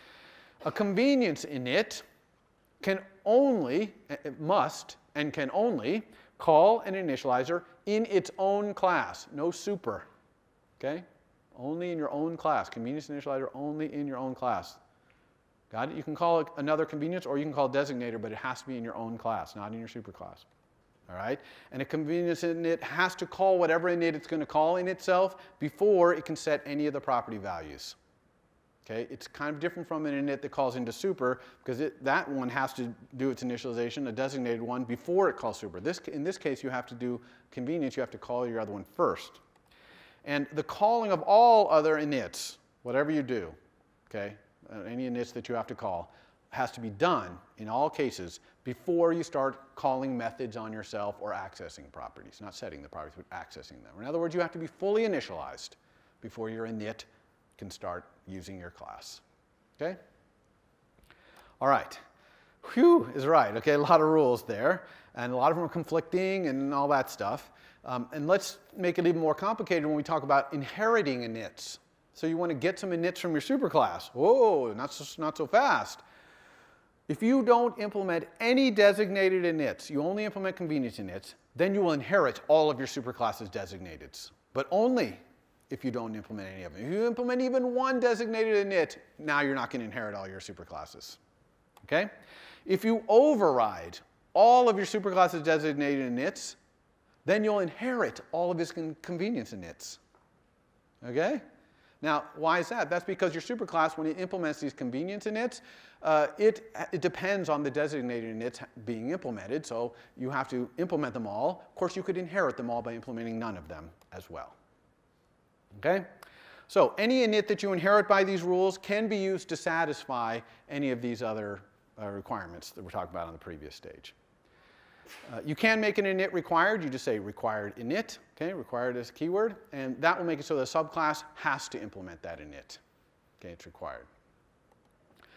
A convenience init can only, it must, and can only call an initializer in its own class. No super. Okay? Only in your own class. Convenience initializer only in your own class. Got it? You can call it another convenience, or you can call it designator, but it has to be in your own class, not in your superclass. All right? And a convenience init has to call whatever init it's going to call in itself before it can set any of the property values. Okay? It's kind of different from an init that calls into super, because it, that one has to do its initialization, a designated one, before it calls super. This, in this case, you have to do convenience. You have to call your other one first. And the calling of all other inits, whatever you do, okay, uh, any inits that you have to call, has to be done, in all cases, before you start calling methods on yourself or accessing properties. Not setting the properties, but accessing them. In other words, you have to be fully initialized before your init can start using your class. Okay? All right. Whew is right. Okay, a lot of rules there. And a lot of them are conflicting and all that stuff. Um, and let's make it even more complicated when we talk about inheriting inits. So you want to get some inits from your superclass. Whoa, not so, not so fast. If you don't implement any designated inits, you only implement convenience inits, then you will inherit all of your superclass's designateds. But only if you don't implement any of them. If you implement even one designated init, now you're not going to inherit all your superclasses. Okay? If you override all of your superclass's designated inits, then you'll inherit all of its con convenience inits. Okay? Now, why is that? That's because your superclass, when it implements these convenience inits, uh, it, it depends on the designated inits being implemented, so you have to implement them all. Of course, you could inherit them all by implementing none of them as well. Okay? So any init that you inherit by these rules can be used to satisfy any of these other uh, requirements that we're talking about on the previous stage. Uh, you can make an init required. You just say required init. Okay, required is a keyword. And that will make it so the subclass has to implement that init. Okay, it's required.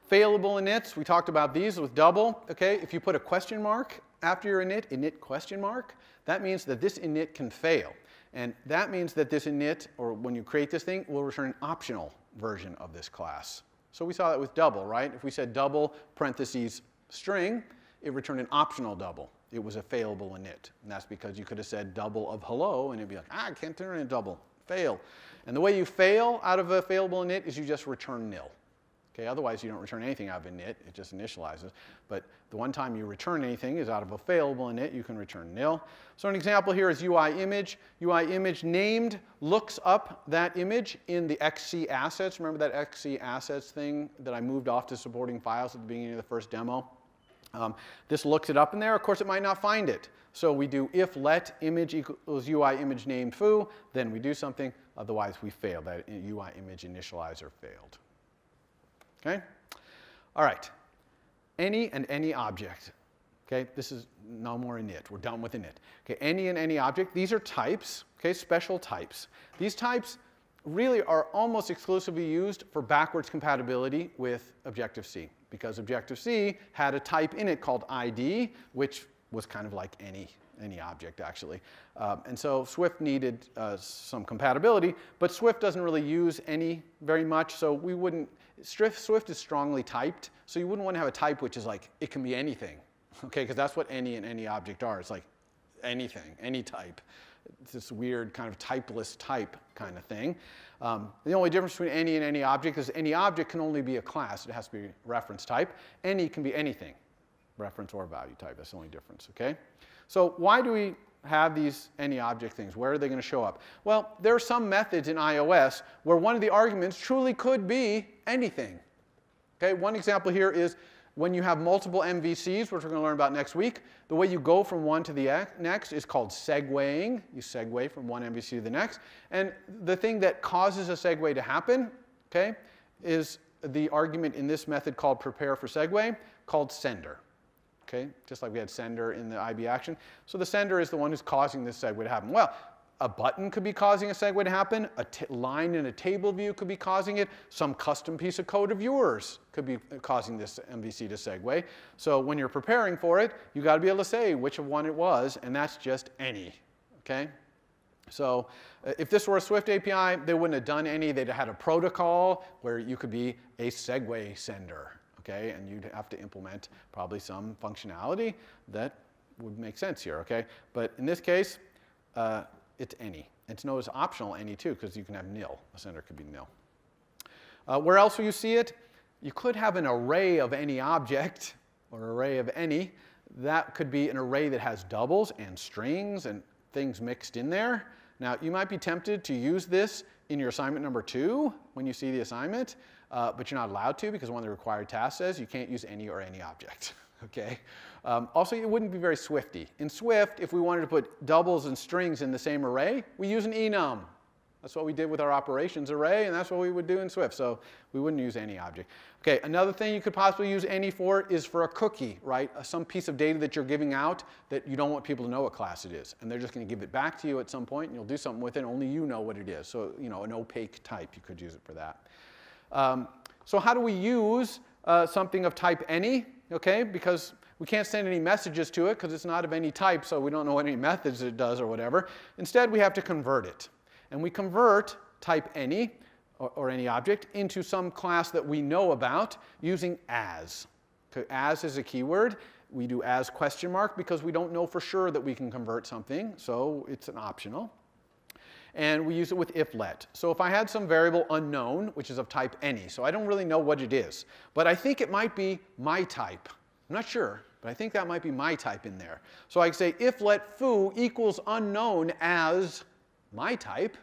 Failable inits, we talked about these with double. Okay, if you put a question mark after your init, init question mark, that means that this init can fail. And that means that this init, or when you create this thing, will return an optional version of this class. So we saw that with double, right? If we said double parentheses string, it returned an optional double. It was a failable init. And that's because you could have said double of hello, and it'd be like, ah, I can't turn in a double. Fail. And the way you fail out of a failable init is you just return nil. Okay, otherwise, you don't return anything out of init. It just initializes. But the one time you return anything is out of a failable init. You can return nil. So an example here is U I image. U I image named looks up that image in the X C assets. Remember that X C assets thing that I moved off to supporting files at the beginning of the first demo? Um, this looks it up in there. Of course, it might not find it. So we do if let image equals U I image named foo, then we do something. Otherwise, we fail. That U I image initializer failed. Okay? All right. Any and any object. Okay? This is no more init. We're done with init. Okay? Any and any object. These are types. Okay? Special types. These types really are almost exclusively used for backwards compatibility with Objective-C, because Objective-C had a type in it called I D, which was kind of like any, any object, actually. Um, and so Swift needed uh, some compatibility, but Swift doesn't really use any very much, so we wouldn't, Swift is strongly typed, so you wouldn't want to have a type which is like, it can be anything, okay, because that's what any and any object are. It's like anything, any type. It's this weird kind of typeless type kind of thing. Um, the only difference between any and any object is any object can only be a class. It has to be reference type. Any can be anything, reference or value type. That's the only difference, okay? So why do we have these any object things? Where are they going to show up? Well, there are some methods in iOS where one of the arguments truly could be anything. Okay, one example here is when you have multiple M V Cs, which we're going to learn about next week, the way you go from one to the next is called segueing. You segue from one M V C to the next. And the thing that causes a segue to happen, okay, is the argument in this method called prepare for segue, called sender. Okay, just like we had sender in the I B action. So the sender is the one who's causing this segue to happen. Well, a button could be causing a segue to happen. A t line in a table view could be causing it. Some custom piece of code of yours could be causing this M V C to segue. So when you're preparing for it, you've got to be able to say which of one it was, and that's just any. Okay? So uh, if this were a Swift A P I, they wouldn't have done any. They'd have had a protocol where you could be a segue sender. Okay? And you'd have to implement probably some functionality that would make sense here. Okay? But in this case, uh, it's any. It's known as optional any too, because you can have nil. A sender could be nil. Uh, where else will you see it? You could have an array of any object, or array of any. That could be an array that has doubles and strings and things mixed in there. Now, you might be tempted to use this in your assignment number two when you see the assignment, uh, but you're not allowed to, because one of the required tasks says you can't use any or any object. Okay. Um, also, it wouldn't be very Swifty. In Swift, if we wanted to put doubles and strings in the same array, we use an enum. That's what we did with our operations array, and that's what we would do in Swift. So we wouldn't use any object. Okay, another thing you could possibly use any for is for a cookie, right? Uh, some piece of data that you're giving out that you don't want people to know what class it is. And they're just going to give it back to you at some point, and you'll do something with it, and only you know what it is. So, you know, an opaque type, you could use it for that. Um, so how do we use uh, something of type any? Okay, because we can't send any messages to it because it's not of any type, so we don't know what any methods it does or whatever. Instead, we have to convert it. And we convert type any, or, or any object, into some class that we know about using as. Okay, as is a keyword. We do as question mark because we don't know for sure that we can convert something, so it's an optional. And we use it with if let. So if I had some variable unknown, which is of type any, so I don't really know what it is, but I think it might be my type. I'm not sure, but I think that might be my type in there. So I can say if let foo equals unknown as my type,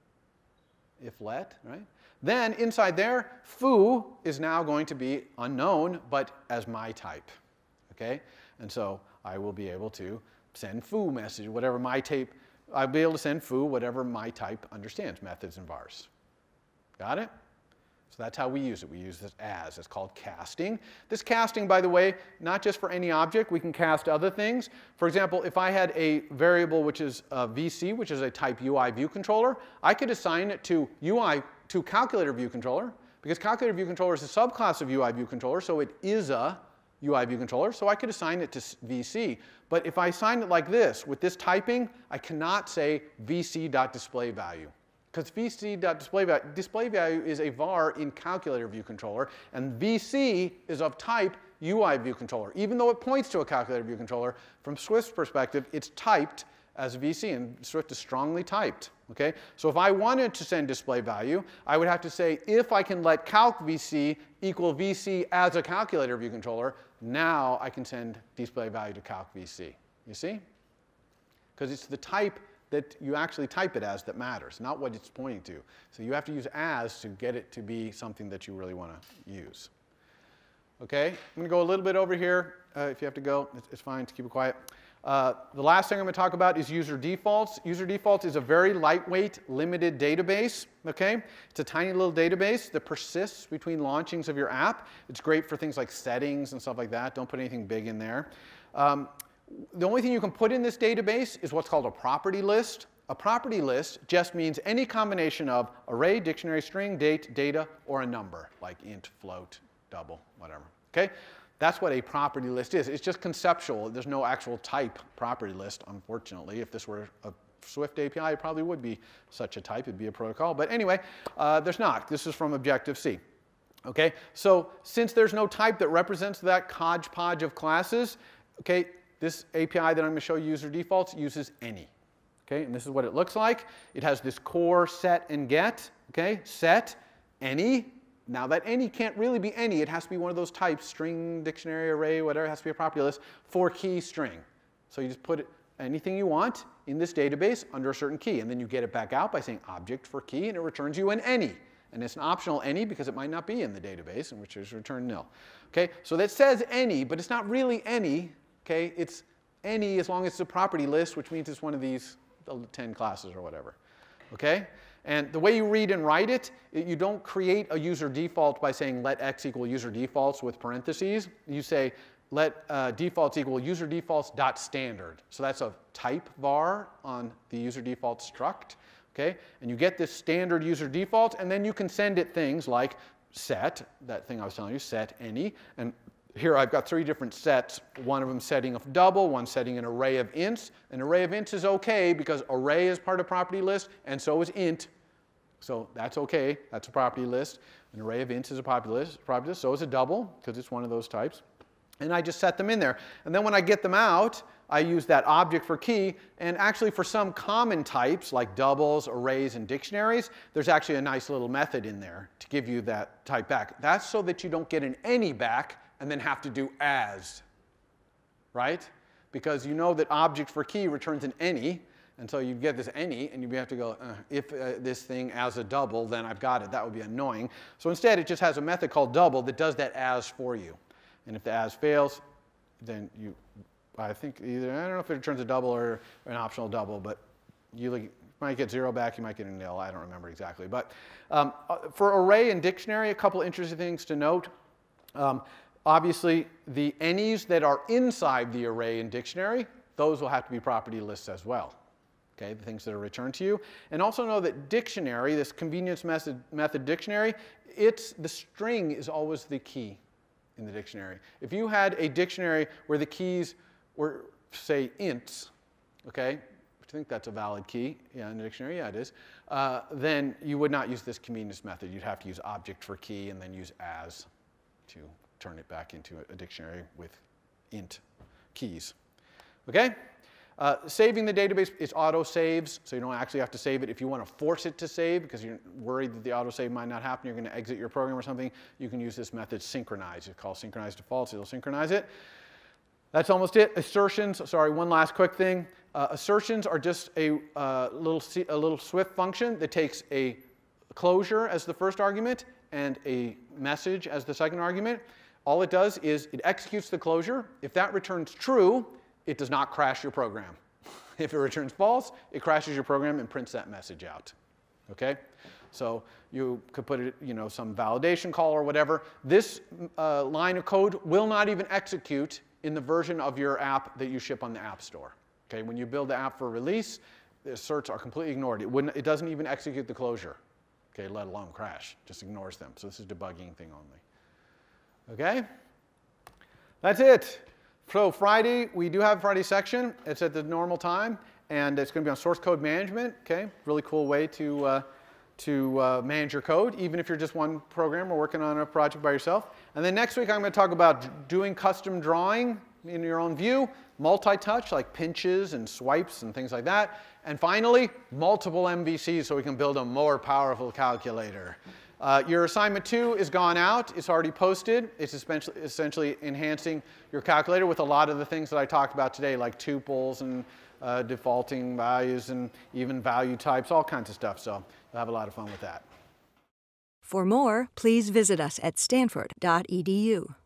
if let, right? Then inside there, foo is now going to be unknown, but as my type. Okay? And so I will be able to send foo message, whatever my type. I'll be able to send foo whatever my type understands, methods and vars. Got it? So that's how we use it. We use this as. It's called casting. This casting, by the way, not just for any object. We can cast other things. For example, if I had a variable which is a V C, which is a type U I view controller, I could assign it to U I to calculator view controller, because calculator view controller is a subclass of U I view controller, so it is a U I view controller, so I could assign it to V C. But if I assign it like this, with this typing, I cannot say V C.displayValue. Because V C.displayValue display value is a var in calculator view controller, and V C is of type U I view controller. Even though it points to a calculator view controller, from Swift's perspective, it's typed as V C, and Swift is strongly typed. Okay? So if I wanted to send display value, I would have to say, if I can let calc V C equal V C as a calculator view controller, now I can send display value to calc V C. You see? Because it's the type that you actually type it as that matters, not what it's pointing to. So you have to use as to get it to be something that you really want to use. Okay? I'm going to go a little bit over here. Uh, if you have to go, it's, it's fine to keep it quiet. Uh, the last thing I'm going to talk about is user defaults. User defaults is a very lightweight, limited database. Okay? It's a tiny little database that persists between launchings of your app. It's great for things like settings and stuff like that. Don't put anything big in there. Um, the only thing you can put in this database is what's called a property list. A property list just means any combination of array, dictionary, string, date, data, or a number, like int, float, double, whatever. Okay? That's what a property list is. It's just conceptual. There's no actual type property list, unfortunately. If this were a Swift A P I, it probably would be such a type. It'd be a protocol. But anyway, uh, there's not. This is from Objective-C. Okay? So since there's no type that represents that hodgepodge of classes, okay, this A P I that I'm going to show you, user defaults, uses any. Okay? And this is what it looks like. It has this core set and get. Okay? Set, any. Now that any can't really be any. It has to be one of those types, string, dictionary, array, whatever. It has to be a property list for key string. So you just put it, anything you want in this database under a certain key. And then you get it back out by saying object for key, and it returns you an any. And it's an optional any because it might not be in the database, in which is return nil. Okay? So that says any, but it's not really any. Okay? It's any as long as it's a property list, which means it's one of these ten classes or whatever. Okay? And the way you read and write it, you don't create a user default by saying let x equal user defaults with parentheses. You say let uh, defaults equal user defaults dot standard. So that's a type var on the user default struct. Okay? And you get this standard user default, and then you can send it things like set, that thing I was telling you, set any. And here I've got three different sets, one of them setting of double, one setting an array of ints. An array of ints is OK because array is part of property list, and so is int. So that's OK. That's a property list. An array of ints is a property list. Property list. So is a double, because it's one of those types. And I just set them in there. And then when I get them out, I use that object for key. And actually, for some common types, like doubles, arrays, and dictionaries, there's actually a nice little method in there to give you that type back. That's so that you don't get an any back and then have to do as, right? Because you know that object for key returns an any. And so you get this any, and you have to go, uh, if uh, this thing as a double, then I've got it. That would be annoying. So instead, it just has a method called double that does that as for you. And if the as fails, then you, I think either, I don't know if it returns a double or an optional double, but you like, might get zero back, you might get a nil. I don't remember exactly. But um, for array and dictionary, a couple interesting things to note. Um, obviously, the any's that are inside the array and dictionary, those will have to be property lists as well. Okay, the things that are returned to you. And also know that dictionary, this convenience method, method dictionary, it's, the string is always the key in the dictionary. If you had a dictionary where the keys were, say, ints, okay, I think that's a valid key, yeah, in the dictionary, yeah, it is, uh, then you would not use this convenience method. You'd have to use object for key and then use as to turn it back into a dictionary with int keys. Okay? Uh, saving the database, it's auto-saves, so you don't actually have to save it. If you want to force it to save because you're worried that the auto-save might not happen, you're going to exit your program or something, you can use this method synchronize. It's called synchronize defaults. It'll synchronize it. That's almost it. Assertions, sorry, one last quick thing. Uh, assertions are just a, uh, little, a little Swift function that takes a closure as the first argument and a message as the second argument. All it does is it executes the closure. If that returns true, it does not crash your program. If it returns false, it crashes your program and prints that message out. Okay? So you could put it, you know, some validation call or whatever. This uh, line of code will not even execute in the version of your app that you ship on the App Store. Okay? When you build the app for release, the asserts are completely ignored. It, wouldn't, it doesn't even execute the closure. okay, let alone crash. Just ignores them. So this is debugging thing only. Okay? That's it. So Friday, we do have a Friday section. It's at the normal time, and it's going to be on source code management. Okay? Really cool way to, uh, to uh, manage your code, even if you're just one programmer working on a project by yourself. And then next week, I'm going to talk about doing custom drawing in your own view, multi-touch, like pinches and swipes and things like that. And finally, multiple M V Cs so we can build a more powerful calculator. Uh, your assignment two is gone out. It's already posted. It's essentially, essentially enhancing your calculator with a lot of the things that I talked about today, like tuples and uh, defaulting values and even value types, all kinds of stuff. So you'll have a lot of fun with that. For more, please visit us at stanford dot e d u.